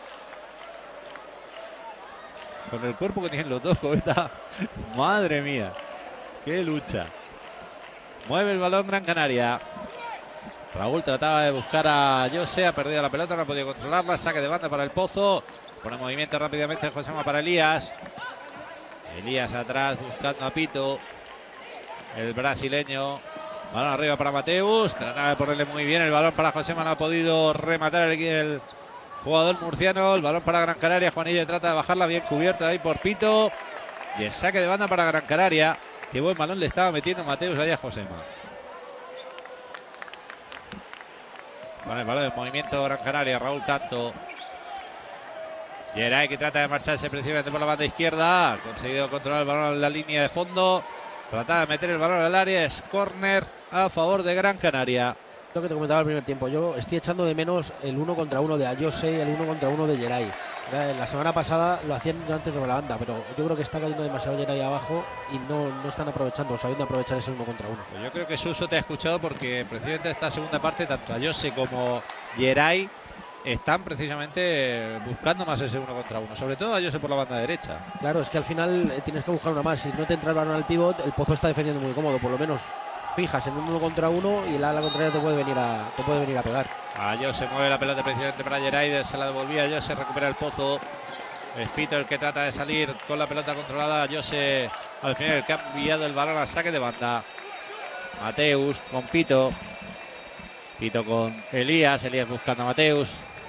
Con el cuerpo que tienen los dos, Coveta. Madre mía. Qué lucha. Mueve el balón Gran Canaria. Raúl trataba de buscar a Jose. Ha perdido la pelota, no ha podido controlarla. Saque de banda para el Pozo. Pone movimiento rápidamente Josema para Elías. Elías atrás buscando a Pito. El brasileño. Balón arriba para Mateus. Trataba de ponerle muy bien el balón para Josema. No ha podido rematar el, el jugador murciano. El balón para Gran Canaria. Juanillo trata de bajarla bien cubierta ahí por Pito. Y el saque de banda para Gran Canaria. Qué buen balón le estaba metiendo Mateus allá a Josema. Con el balón en movimiento Gran Canaria, Raúl Canto. Geray que trata de marcharse principalmente por la banda izquierda. Ha conseguido controlar el balón en la línea de fondo. Trata de meter el balón al área. Es córner a favor de Gran Canaria. Lo que te comentaba al primer tiempo, yo estoy echando de menos el uno contra uno de Ayose y el uno contra uno de Geray. La semana pasada lo hacían antes de la banda, pero yo creo que está cayendo demasiado Geray abajo y no, no están aprovechando, sabiendo aprovechar ese uno contra uno. Pues yo creo que Suso te ha escuchado porque precisamente esta segunda parte, tanto Ayose como Geray están precisamente buscando más ese uno contra uno, sobre todo Ayose por la banda derecha. Claro, es que al final eh, tienes que buscar una más. Si no te entra el balón al pívot, el Pozo está defendiendo muy cómodo, por lo menos fijas en un uno contra uno y el ala contraria te puede venir a, te puede venir a pegar. Ayose mueve la pelota precisamente para Geray, se la devolvía Ayose, recupera el Pozo. Es Pito el que trata de salir con la pelota controlada. Ayose al final el que ha enviado el balón al saque de banda. Mateus con Pito. Pito con Elías, Elías buscando a Mateus.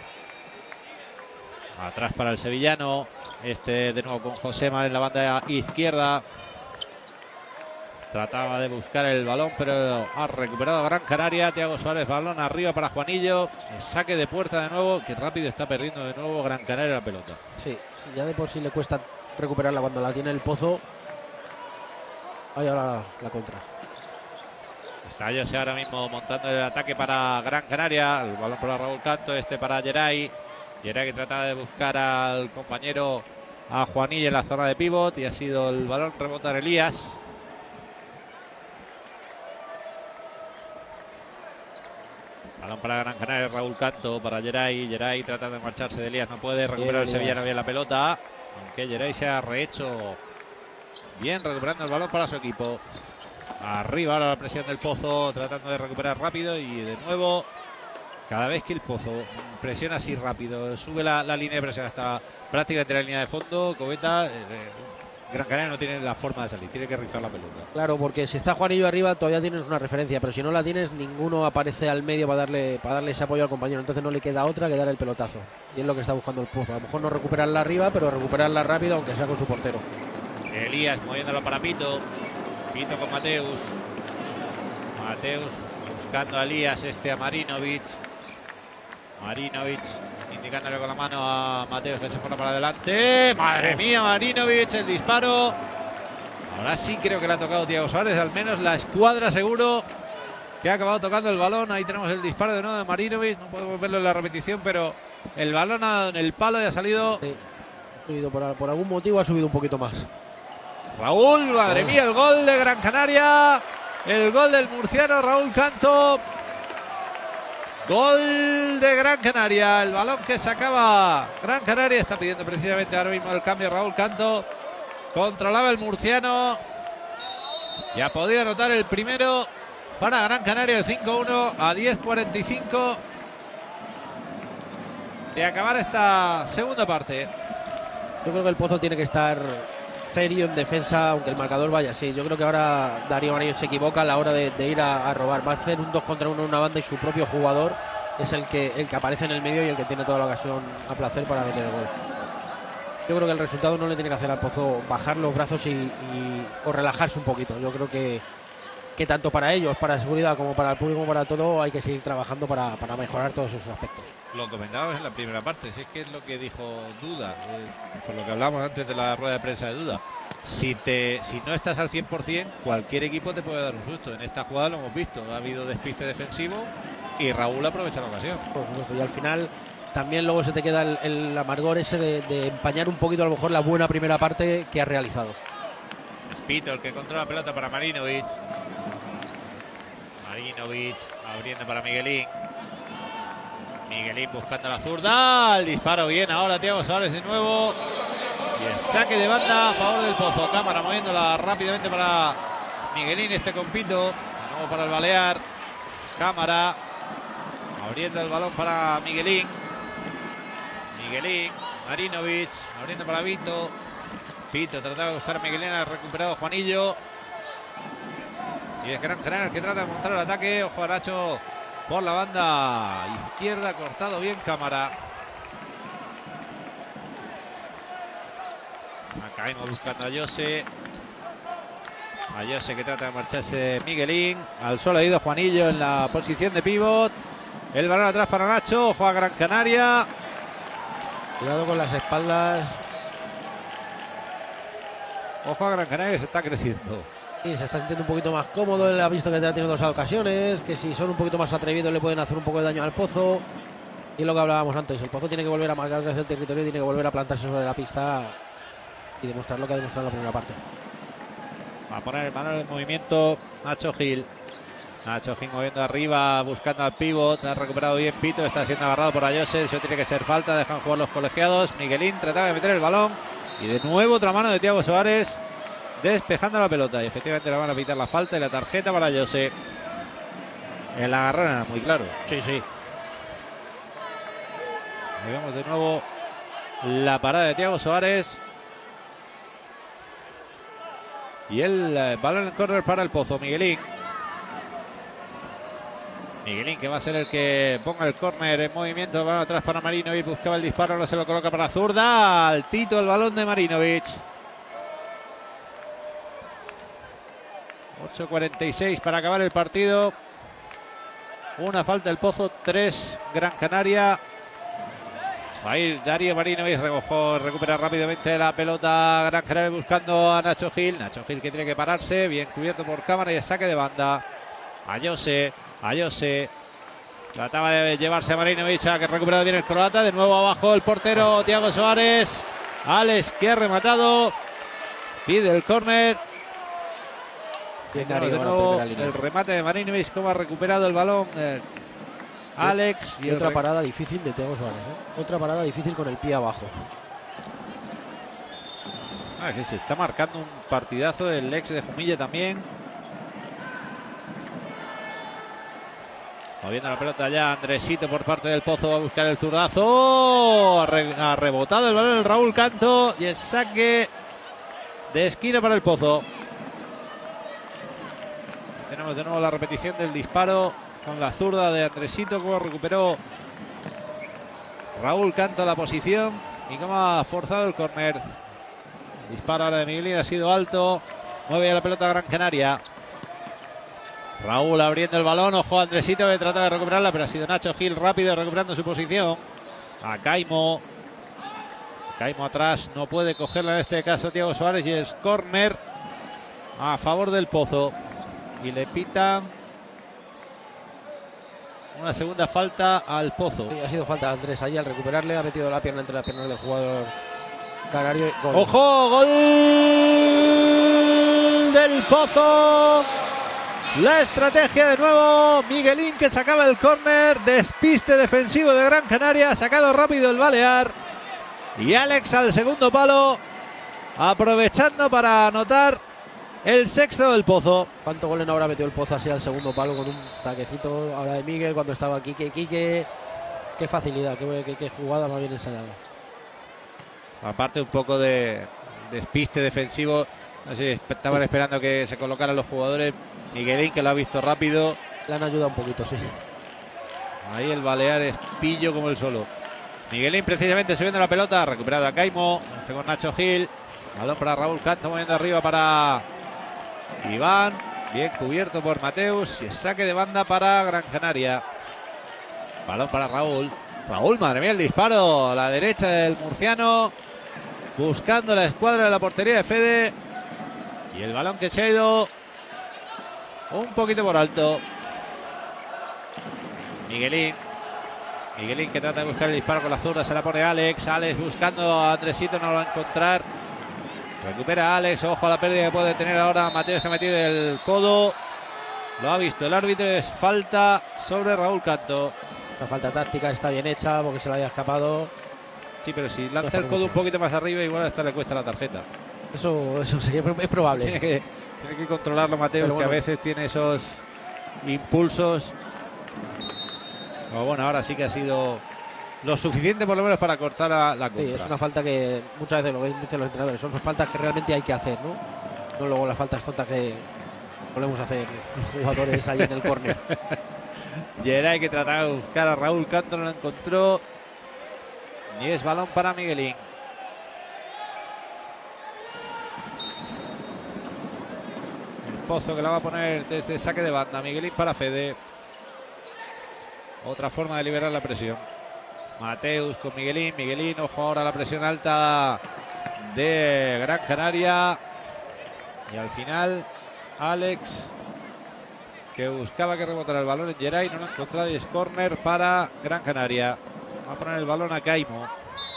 Atrás para el sevillano. Este de nuevo con Josema en la banda izquierda. Trataba de buscar el balón, pero ha recuperado Gran Canaria. Thiago Suárez, balón arriba para Juanillo. El saque de puerta de nuevo. Que rápido está perdiendo de nuevo Gran Canaria la pelota. Sí, sí, ya de por sí le cuesta recuperarla cuando la tiene el Pozo. Ahí ahora la, la contra. Está Ayose ahora mismo montando el ataque para Gran Canaria. El balón para Raúl Canto, este para Geray. Geray que trata de buscar al compañero, a Juanillo en la zona de pívot. Y ha sido el balón rebota en Elías. Balón para Gran Canaria, Raúl Canto para Geray. Geray tratando de marcharse de Elías, no puede recuperar el sevillano bien la pelota. Aunque Geray se ha rehecho bien recuperando el balón para su equipo. Arriba ahora la presión del Pozo, tratando de recuperar rápido y de nuevo, cada vez que el Pozo presiona así rápido, sube la, la línea de presión hasta prácticamente la línea de fondo, Coveta, eh, Gran Canaria no tiene la forma de salir, tiene que rifar la pelota. Claro, porque si está Juanillo arriba todavía tienes una referencia, pero si no la tienes, ninguno aparece al medio para darle, para darle ese apoyo al compañero, entonces no le queda otra que dar el pelotazo. Y es lo que está buscando el Pozo, a lo mejor no recuperarla arriba, pero recuperarla rápido, aunque sea con su portero. Elías moviéndolo para Pito. Pito con Mateus. Mateus buscando a Elías, este a Marinovic. Marinovic indicándole con la mano a Mateus que se fuera para adelante. Madre mía, Marinovic, el disparo. Ahora sí creo que le ha tocado Thiago Suárez, al menos la escuadra seguro que ha acabado tocando el balón. Ahí tenemos el disparo de nuevo de Marinovic. No podemos verlo en la repetición, pero el balón ha dado en el palo y ha salido. Sí, ha subido por, por algún motivo, ha subido un poquito más. Raúl, madre mía, el gol de Gran Canaria. El gol del murciano Raúl Canto. Gol de Gran Canaria. El balón que sacaba Gran Canaria. Está pidiendo precisamente ahora mismo el cambio Raúl Canto. Controlaba el murciano. Ya podía anotar el primero para Gran Canaria, el cinco uno a diez cuarenta y cinco de acabar esta segunda parte. Yo creo que el Pozo tiene que estar serio en defensa, aunque el marcador vaya así. Yo creo que ahora Darío Marín se equivoca a la hora de, de ir a, a robar. Va a hacer un dos contra uno en una banda y su propio jugador es el que, el que aparece en el medio y el que tiene toda la ocasión a placer para meter el gol. Yo creo que el resultado no le tiene que hacer al Pozo bajar los brazos y, y o relajarse un poquito. Yo creo que, que tanto para ellos, para la seguridad, como para el público, como para todo, hay que seguir trabajando para, para mejorar todos esos aspectos. Lo comentábamos en la primera parte, si es que es lo que dijo Duda, eh, por lo que hablamos antes de la rueda de prensa de Duda. Si, te, si no estás al cien por cien, cualquier equipo te puede dar un susto. En esta jugada lo hemos visto, ha habido despiste defensivo y Raúl aprovecha la ocasión. Por supuesto, y al final también luego se te queda el, el amargor ese de, de empañar un poquito a lo mejor la buena primera parte que has realizado. Es Pito el que controla la pelota para Marinovic. Marinovic abriendo para Miguelín. Miguelín buscando la zurda. El disparo bien ahora Thiago Suárez de nuevo. Y el saque de banda a favor del Pozo. Cámara moviéndola rápidamente para Miguelín, este con Pito. De nuevo para el Balear. Cámara abriendo el balón para Miguelín. Miguelín, Marinovic abriendo para Pito. Pito trataba de buscar a Miguelín, ha recuperado Juanillo. Y es Gran Canaria el que trata de montar el ataque. Ojo a Nacho por la banda izquierda, cortado bien Cámara. Caímos buscando a Jose. A Jose que trata de marcharse de Miguelín. Al suelo ha ido Juanillo en la posición de pívot. El balón atrás para Nacho. Ojo a Gran Canaria. Cuidado con las espaldas. Ojo a Gran Canaria que se está creciendo. Sí, se está sintiendo un poquito más cómodo. Él ha visto que ha tenido dos ocasiones. Que si son un poquito más atrevidos le pueden hacer un poco de daño al Pozo. Y lo que hablábamos antes. El Pozo tiene que volver a marcar el territorio. Tiene que volver a plantarse sobre la pista. Y demostrar lo que ha demostrado en la primera parte. Va a poner el balón en movimiento Nacho Gil. Nacho Gil moviendo arriba, buscando al pívot. Ha recuperado bien Pito, está siendo agarrado por Ayose. Eso tiene que ser falta, dejan jugar los colegiados. Miguelín trataba de meter el balón. Y de nuevo otra mano de Thiago Soares despejando la pelota. Y efectivamente le van a pitar la falta y la tarjeta para Ayose. El agarrón era muy claro. Sí, sí. Ahí vemos de nuevo la parada de Thiago Soares. Y el eh, balón en córner para el Pozo, Miguelín. Miguelín que va a ser el que ponga el córner en movimiento. Balón atrás para Marinovic, buscaba el disparo, no se lo coloca para zurda. Altito el balón de Marinovic. ocho cuarenta y seis para acabar el partido. Una falta el Pozo, tres Gran Canaria. Va a ir Darío Marinovic, recogó, recupera rápidamente la pelota Gran Canaria buscando a Nacho Gil. Nacho Gil que tiene que pararse, bien cubierto por cámara y el saque de banda. Ayose, Ayose. Trataba de llevarse a Marinovic, que ha recuperado bien el croata. De nuevo abajo el portero Thiago Soares. Alex que ha rematado. Pide el córner. De nuevo el remate de Marinovic, como ha recuperado el balón. Eh, Alex. Y, y otra parada difícil de Thiago Suárez, ¿eh? Otra parada difícil con el pie abajo. Ah, que se está marcando un partidazo el ex de Jumilla también. Moviendo la pelota ya Andresito por parte del Pozo. Va a buscar el zurdazo. Ha, re, ha rebotado el balón el Raúl Canto. Y el saque de esquina para el Pozo. Tenemos de nuevo la repetición del disparo con la zurda de Andresito, como recuperó Raúl Canto la posición y como ha forzado el córner. El disparo ahora de Miguelín ha sido alto. Mueve la pelota Gran Canaria. Raúl abriendo el balón. Ojo a Andresito que trata de recuperarla, pero ha sido Nacho Gil rápido recuperando su posición. A Caimo. Caimo atrás, no puede cogerla en este caso Thiago Suárez y es córner a favor del Pozo. Y le pitan una segunda falta al Pozo. Sí, ha sido falta Andrés allí al recuperarle. Ha metido la pierna entre las piernas del jugador canario. Gol. ¡Ojo! ¡Gol del Pozo! La estrategia de nuevo. Miguelín que sacaba el córner. Despiste defensivo de Gran Canaria. Ha sacado rápido el Balear. Y Alex al segundo palo. Aprovechando para anotar el sexto del Pozo. ¿Cuántos goles no habrá metido el Pozo así al segundo palo con un saquecito ahora de Miguel cuando estaba Quique? Quique, qué facilidad, qué, qué, qué jugada más bien ensayada. Aparte un poco de despiste defensivo. No sé, estaban esperando que se colocaran los jugadores. Miguelín que lo ha visto rápido. Le han ayudado un poquito, sí. Ahí el Balear es pillo como el solo. Miguelín precisamente subiendo la pelota. Recuperado a Caimo. Este con Nacho Gil. Balón para Raúl Canto moviendo arriba para Iván, bien cubierto por Mateus y el saque de banda para Gran Canaria. Balón para Raúl. Raúl, madre mía, el disparo a la derecha del murciano, buscando la escuadra de la portería de Fede. Y el balón que se ha ido un poquito por alto. Miguelín. Miguelín que trata de buscar el disparo con la zurda, se la pone Alex. Alex buscando a Andresito, no lo va a encontrar. Recupera Alex, ojo a la pérdida que puede tener ahora Mateos, que ha metido el codo. Lo ha visto el árbitro, es falta sobre Raúl Canto. La falta táctica está bien hecha porque se le había escapado. Sí, pero si lanza el codo un poquito más arriba, igual hasta le cuesta la tarjeta. Eso, eso sí, es probable. Tiene que, tiene que controlarlo Mateos, bueno, que a veces tiene esos impulsos. Pero bueno, ahora sí que ha sido lo suficiente por lo menos para cortar a la contra. Sí, es una falta que muchas veces lo que dicen los entrenadores, son faltas que realmente hay que hacer, ¿no? No luego las faltas tontas que solemos hacer los jugadores ahí en el córner. Geray que trataba de buscar a Raúl Canto, no lo encontró. Y es balón para Miguelín. Pozo, que la va a poner desde saque de banda. Miguelín para Fede. Otra forma de liberar la presión. Mateus con Miguelín. Miguelín, ojo ahora a la presión alta de Gran Canaria. Y al final, Alex, que buscaba que rebotara el balón en Geray, no lo ha encontrado y es córner para Gran Canaria. Va a poner el balón a Caimo.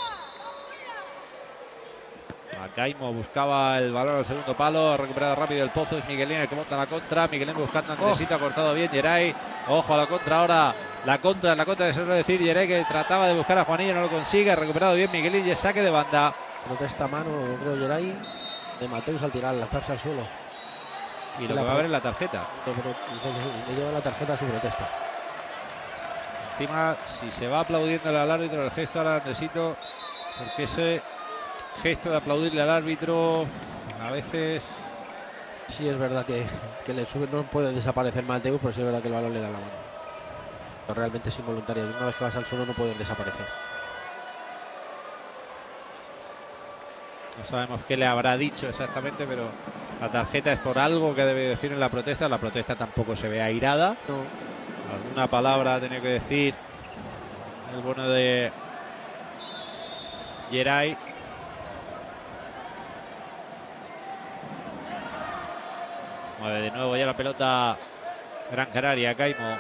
A Caimo buscaba el balón al segundo palo, ha recuperado rápido el Pozo, es Miguelín el que monta la contra. Miguelín buscando a Andresito, oh. ha cortado bien Geray. Ojo a la contra ahora. La contra, la contra, se suele decir Geray, que trataba de buscar a Juanillo, no lo consigue. Ha recuperado bien Miguelín y es saque de banda. Protesta a mano, creo, Geray, de Mateus al tirar, al lanzarse al suelo. Y lo que va a ver es la tarjeta. Le lleva la tarjeta a su protesta. Encima, si se va aplaudiendo al árbitro, el gesto ahora de Andresito, porque ese gesto de aplaudirle al árbitro a veces... Sí, es verdad que, que le sube, no puede desaparecer Mateus, pero sí es verdad que el balón le da la mano. Pero realmente es involuntario. Una vez que vas al suelo no pueden desaparecer. No sabemos qué le habrá dicho exactamente, pero la tarjeta es por algo que debe decir en la protesta. La protesta tampoco se ve airada. No. Alguna palabra ha tenido que decir el bueno de Geray. Mueve de nuevo ya la pelota Gran Canaria, Caimo.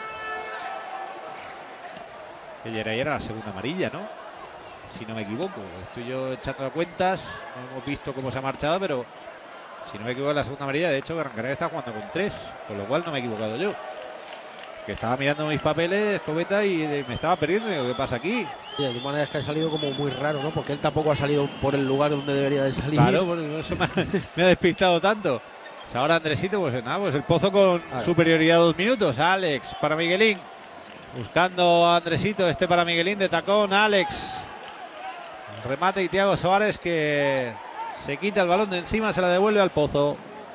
Que Geray era la segunda amarilla, ¿no? Si no me equivoco. Estoy yo echando cuentas. No hemos visto cómo se ha marchado, pero si no me equivoco, la segunda amarilla. De hecho, Gran Canaria está jugando con tres, con lo cual no me he equivocado yo. Que estaba mirando mis papeles, Escobeta, y me estaba perdiendo. Digo, ¿qué pasa aquí? Sí, de manera es que ha salido como muy raro, ¿no? Porque él tampoco ha salido por el lugar donde debería de salir. Claro, por eso me ha, me ha despistado tanto. Pues ahora Andresito, pues nada, pues el Pozo con claro. superioridad dos minutos. Alex para Miguelín. Buscando a Andresito, este para Miguelín de tacón. Alex. Remate y Thiago Soares, que se quita el balón de encima, se la devuelve al Pozo.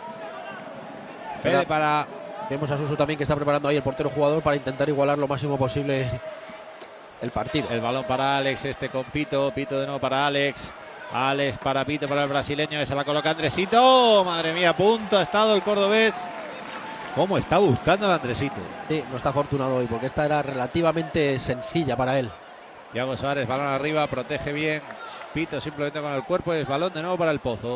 Fede para... Vemos a Suso también, que está preparando ahí el portero jugador para intentar igualar lo máximo posible el partido. El balón para Alex, este con Pito. Pito de nuevo para Alex. Alex para Pito, para el brasileño, que se la coloca Andresito. Madre mía, a punto ha estado el cordobés. ¿Cómo está buscando el Andresito? Sí, no está afortunado hoy, porque esta era relativamente sencilla para él. Thiago Suárez, balón arriba, protege bien. Pito simplemente con el cuerpo, es balón de nuevo para el Pozo.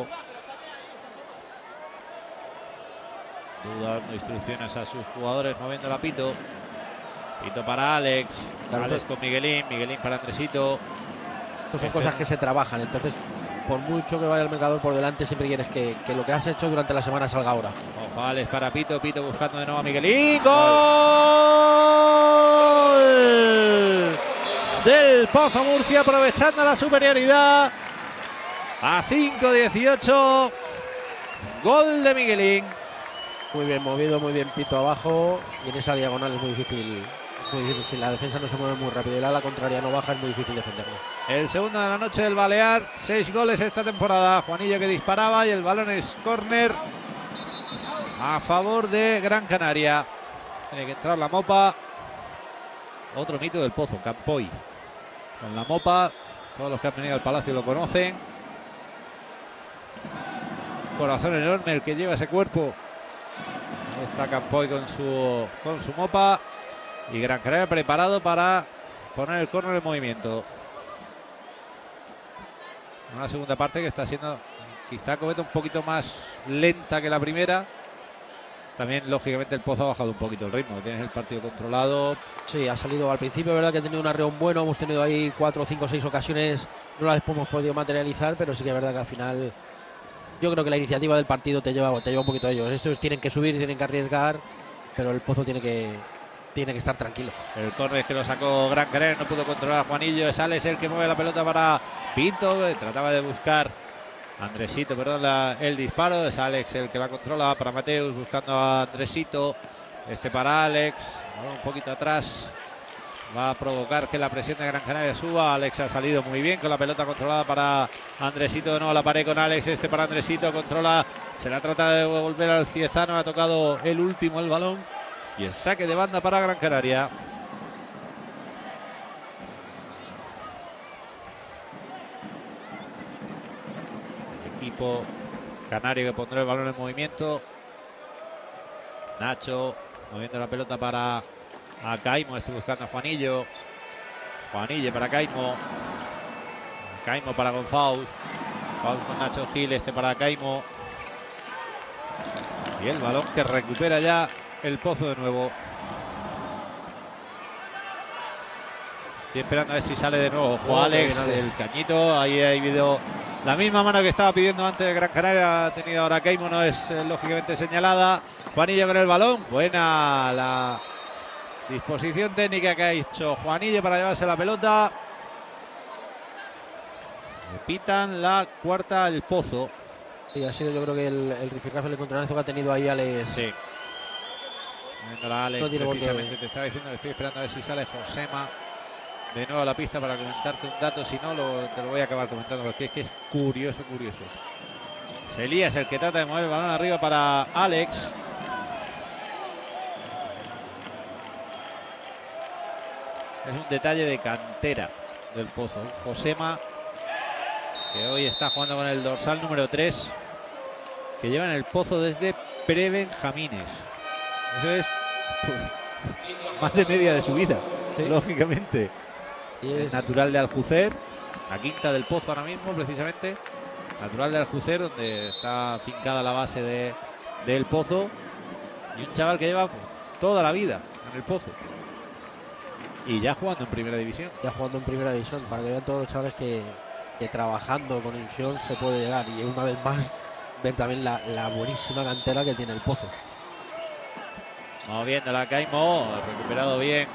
Duda dando instrucciones a sus jugadores, moviendo la Pito. Pito para Alex. Claro, Alex con Miguelín. Miguelín para Andresito. Estas son este... cosas que se trabajan. Entonces, por mucho que vaya el marcador por delante, siempre quieres que, que lo que has hecho durante la semana salga ahora. Ojo, Alex para Pito. Pito buscando de nuevo a Miguelín. ¡Gol! Del Pozo Murcia, aprovechando la superioridad. A cinco dieciocho. Gol de Miguelín. Muy bien movido, muy bien Pito abajo, y en esa diagonal es muy difícil, muy difícil. Si la defensa no se mueve muy rápido y la ala contraria no baja, es muy difícil defenderlo. El segundo de la noche del Balear, seis goles esta temporada. Juanillo que disparaba y el balón es córner a favor de Gran Canaria. Tiene que entrar la Mopa. Otro mito del Pozo, Campoy. Con la Mopa, todos los que han venido al Palacio lo conocen. Corazón enorme el que lleva ese cuerpo. Ahí está Campoy con su, con su Mopa. Y Gran Canaria preparado para poner el córner en movimiento. Una segunda parte que está siendo quizá cometa un poquito más lenta que la primera. También, lógicamente, el Pozo ha bajado un poquito el ritmo. Tienes el partido controlado. Sí, ha salido al principio, verdad que ha tenido un arreón bueno. Hemos tenido ahí cuatro, cinco, seis ocasiones. No las hemos podido materializar, pero sí que es verdad que al final yo creo que la iniciativa del partido te lleva, te lleva un poquito a ellos. Estos tienen que subir, tienen que arriesgar, pero el Pozo tiene que, tiene que estar tranquilo. El córner que lo sacó Gran Canaria, no pudo controlar a Juanillo. Es Alex el que mueve la pelota para Pinto. Trataba de buscar Andresito, perdón, la, el disparo. Es Alex el que la controla para Mateus, buscando a Andresito. Este para Alex, un poquito atrás. Va a provocar que la presión de Gran Canaria suba. Alex ha salido muy bien con la pelota controlada para Andresito. De nuevo la pared con Alex, este para Andresito. Controla, se la trata de devolver al Ciezano. Ha tocado el último el balón. Y el saque de banda para Gran Canaria. El equipo canario que pondrá el balón en movimiento. Nacho moviendo la pelota para a Caimo. Estoy buscando a Juanillo. Juanillo para Caimo. Caimo para Gonfaus. Gonfaus con Nacho Gil. Este para Caimo. Y el balón que recupera ya el Pozo de nuevo. Estoy esperando a ver si sale de nuevo. Ojo, Alex, el cañito. Ahí ha habido la misma mano que estaba pidiendo antes Gran Canaria. Ha tenido ahora Caimo, no es eh, lógicamente señalada. Juanillo con el balón. Buena la disposición técnica que ha hecho Juanillo para llevarse la pelota. Le pitan la cuarta al Pozo. Y ha sido, yo creo que el, el rifirrafe, el encontronazo que ha tenido ahí Alex. Sí. La Alex, no tiene precisamente porque... te estaba diciendo que estoy esperando a ver si sale Josema de nuevo a la pista para comentarte un dato. Si no, lo, te lo voy a acabar comentando porque es que es curioso, curioso. Es Elías el que trata de mover el balón arriba para Alex. Es un detalle de cantera del Pozo. Josema, que hoy está jugando con el dorsal número tres, que lleva en el Pozo desde prebenjamines. Eso es pues, más de media de su vida, sí. Lógicamente. Y es... natural de Aljucer, la quinta del Pozo ahora mismo, precisamente. Natural de Aljucer, donde está afincada la base de, del Pozo. Y un chaval que lleva pues, toda la vida en el Pozo. Y ya jugando en primera división. Ya jugando en primera división, para que vean todos los chavales que, que trabajando con ilusión se puede llegar. Y una vez más, ver también la, la buenísima cantera que tiene el Pozo. Moviéndola Caimo, recuperado bien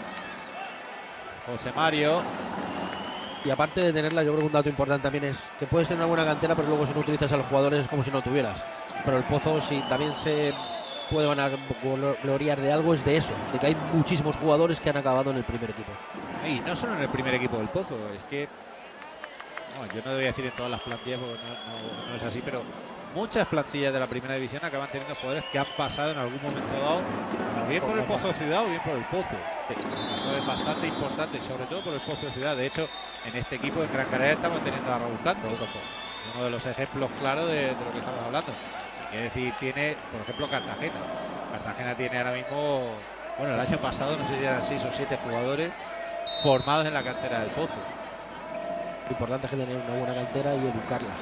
José Mario. Y aparte de tenerla, yo creo que un dato importante también es que puedes tener una buena cantera, pero luego si no utilizas a los jugadores es como si no tuvieras. Pero el Pozo, si también se puede gloriar de algo, es de eso, de que hay muchísimos jugadores que han acabado en el primer equipo. Y no solo en el primer equipo del Pozo, es que bueno, yo no voy a decir en todas las plantillas porque no, no, no es así, pero muchas plantillas de la primera división acaban teniendo jugadores que han pasado en algún momento dado, bien por el Pozo de Ciudad o bien por el Pozo. Eso es bastante importante, sobre todo por el Pozo de Ciudad. De hecho, en este equipo en Gran Canaria estamos teniendo a Raúl Canto, uno de los ejemplos claros de, de lo que estamos hablando. Es decir, tiene, por ejemplo, Cartagena. Cartagena tiene ahora mismo, bueno, el año pasado no sé si eran seis o siete jugadores formados en la cantera del Pozo. Lo importante es que tener una buena cantera y educarla.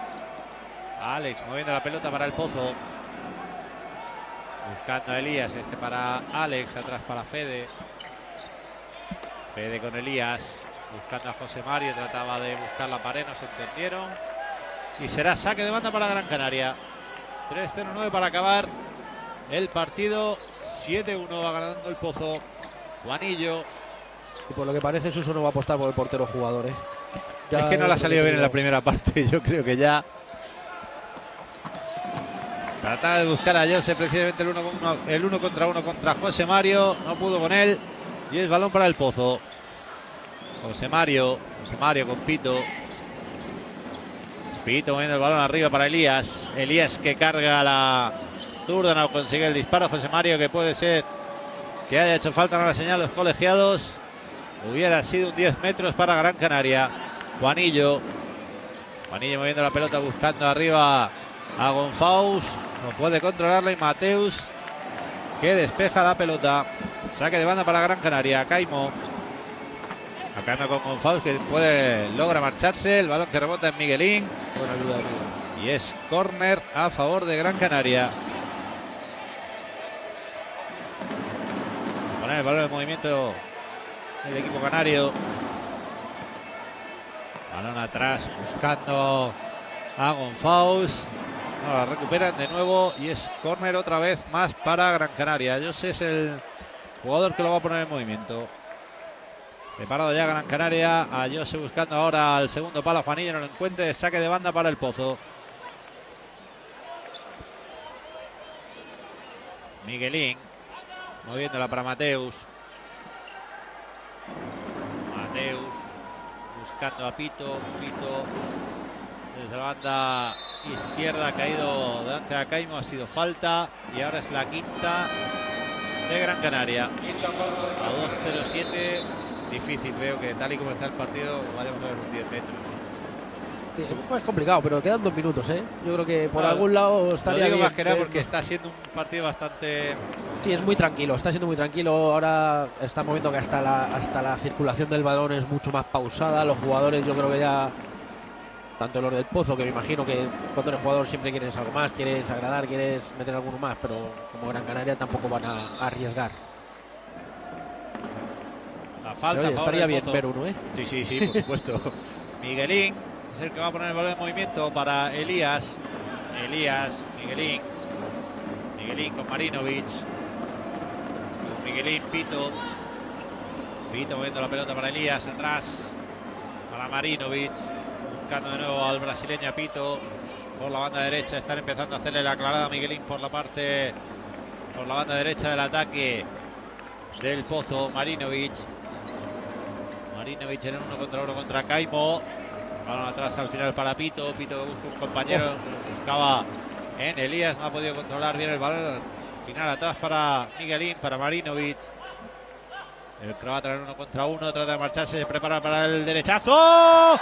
Alex moviendo la pelota para el Pozo. Buscando a Elías, este para Alex, atrás para Fede. Fede con Elías, buscando a José Mario, trataba de buscar la pared, no se entendieron. Y será saque de banda para Gran Canaria. tres cero nueve para acabar el partido. siete uno va ganando el Pozo. Juanillo. Y por lo que parece, Suso no va a apostar por el portero jugador, ¿eh? Ya es que no le ha salido bien en la primera parte. Yo creo que ya trataba de buscar a Jose, precisamente el uno, uno, el uno contra uno contra José Mario. No pudo con él. Y es balón para el Pozo. José Mario. José Mario con Pito. Pito moviendo el balón arriba para Elías. Elías que carga la zurda, no consigue el disparo. José Mario, que puede ser que haya hecho falta, no la señal los colegiados. Hubiera sido un diez metros para Gran Canaria. Juanillo. Juanillo moviendo la pelota, buscando arriba a Gonfaus. No puede controlarla y Mateus, que despeja la pelota. Saque de banda para Gran Canaria. Caimo. A Caimo con Gonfaus, que puede logra marcharse. El balón que rebota en Miguelín. Buena ayuda de Miguel. Y es córner a favor de Gran Canaria. Poner el balón en movimiento el equipo canario. Balón atrás buscando a Gonfaus. No, la recuperan de nuevo y es córner otra vez más para Gran Canaria. José es el jugador que lo va a poner en movimiento. Preparado ya Gran Canaria. A José buscando ahora al segundo palo. Juanillo no lo encuentra. Saque de banda para el Pozo. Miguelín moviéndola para Mateus. Mateus buscando a Pito. Pito desde la banda izquierda, ha caído delante de Caimo, ha sido falta y ahora es la quinta de Gran Canaria. A dos cero siete, difícil, veo que tal y como está el partido vayamos a ver un diez metros. Es complicado, pero quedan dos minutos, ¿eh? Yo creo que por Claro, algún lado estaría Lo digo bien más que nada ver- porque está siendo un partido bastante... Sí, es muy tranquilo, está siendo muy tranquilo. Ahora estamos viendo que hasta la, hasta la circulación del balón es mucho más pausada. Los jugadores, yo creo que ya, tanto los del Pozo, que me imagino que cuando eres jugador siempre quieres algo más, quieres agradar, quieres meter alguno más, pero como Gran Canaria tampoco van a, a arriesgar. La falta, Pero, oye, a favor estaría del bien Pozo. ver uno, ¿eh? Sí, sí, sí, por supuesto. Miguelín es el que va a poner el balón en movimiento para Elías. Elías, Miguelín. Miguelín con Marinovic. Miguelín, Pito. Pito moviendo la pelota para Elías, atrás para Marinovic. Buscando de nuevo al brasileño Pito. Por la banda derecha están empezando a hacerle la aclarada a Miguelín por la parte, por la banda derecha del ataque del Pozo. Marinovic. Marinovic en uno contra uno contra Caimo. Balón atrás al final para Pito. Pito que busca un compañero. Oh. Buscaba en Elías. No ha podido controlar bien el balón. Final atrás para Miguelín, para Marinovic. El croata en uno contra uno. Trata de marcharse. Se prepara para el derechazo.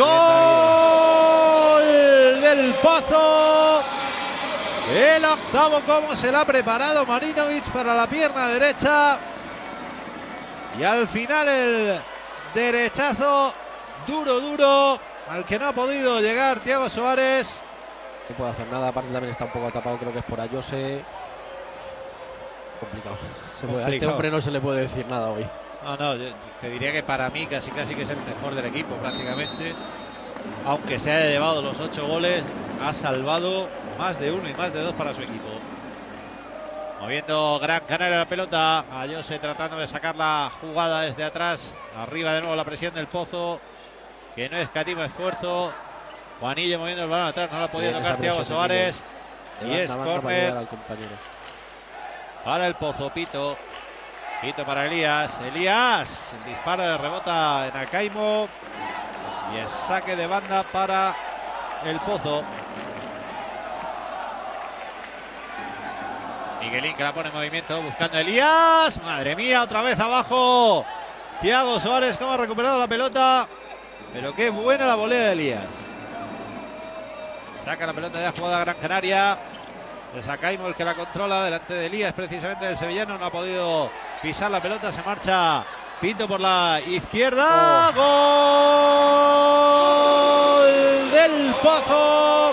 ¡Gol del Pozo! El octavo, cómo se la ha preparado Marinovic para la pierna derecha. Y al final el derechazo duro, duro, al que no ha podido llegar Thiago Suárez. No puede hacer nada, aparte también está un poco tapado, creo que es por Ayose. Complicado. Se puede, a este Complicado. hombre no se le puede decir nada hoy. No, no, yo te diría que para mí casi casi que es el mejor del equipo prácticamente. Aunque se haya llevado los ocho goles, ha salvado más de uno y más de dos para su equipo. Moviendo Gran Canaria la pelota. Ayose tratando de sacar la jugada desde atrás. Arriba de nuevo la presión del Pozo, que no escatima esfuerzo. Juanillo moviendo el balón atrás. No la podía Bien, tocar esa Thiago presión Suárez. de Y banda, es banda para córner ayudar al compañero. para el Pozo. Pito. Pito para Elías. Elías. El disparo de rebota en Acaimo. Y el saque de banda para el Pozo. Miguelín que la pone en movimiento buscando a Elías. Madre mía, otra vez abajo. Thiago Suárez, cómo ha recuperado la pelota. Pero qué buena la volea de Elías. Saca la pelota ya jugada Gran Canaria. Es Acaimo el que la controla delante de Elías, precisamente del sevillano. No ha podido pisar la pelota. Se marcha Pito por la izquierda. Oh. ¡Gol del Pozo!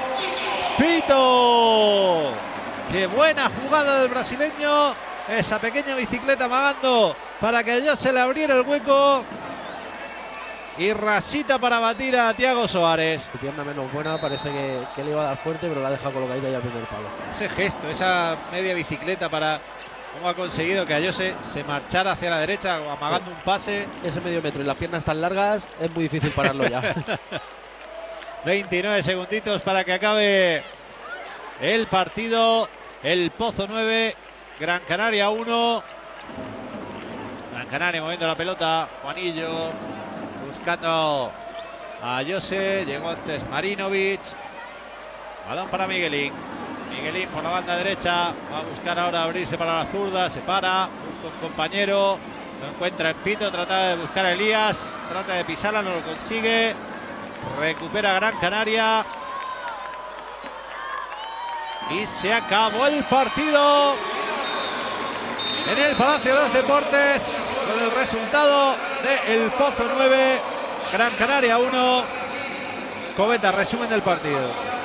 Pito. Qué buena jugada del brasileño. Esa pequeña bicicleta amagando para que yo se le abriera el hueco. Y rasita para batir a Thiago Suárez. Su pierna menos buena, parece que, que le iba a dar fuerte, pero la ha dejado colocadita ya al primer palo. Ese gesto, esa media bicicleta para cómo ha conseguido que Ayose se marchara hacia la derecha amagando un pase. Ese medio metro y las piernas tan largas es muy difícil pararlo ya. veintinueve segunditos para que acabe el partido. El Pozo nueve, Gran Canaria uno. Gran Canaria moviendo la pelota. Juanillo buscando a Ayose. Llegó antes Marinovic. Balón para Miguelín. Miguelín por la banda derecha. Va a buscar ahora abrirse para la zurda. Se para. Busca un compañero. Lo encuentra en Pito. Trata de buscar a Elías. Trata de pisarla. No lo consigue. Recupera Gran Canaria. Y se acabó el partido en el Palacio de los Deportes con el resultado de El Pozo nueve, Gran Canaria uno. Coveta, resumen del partido.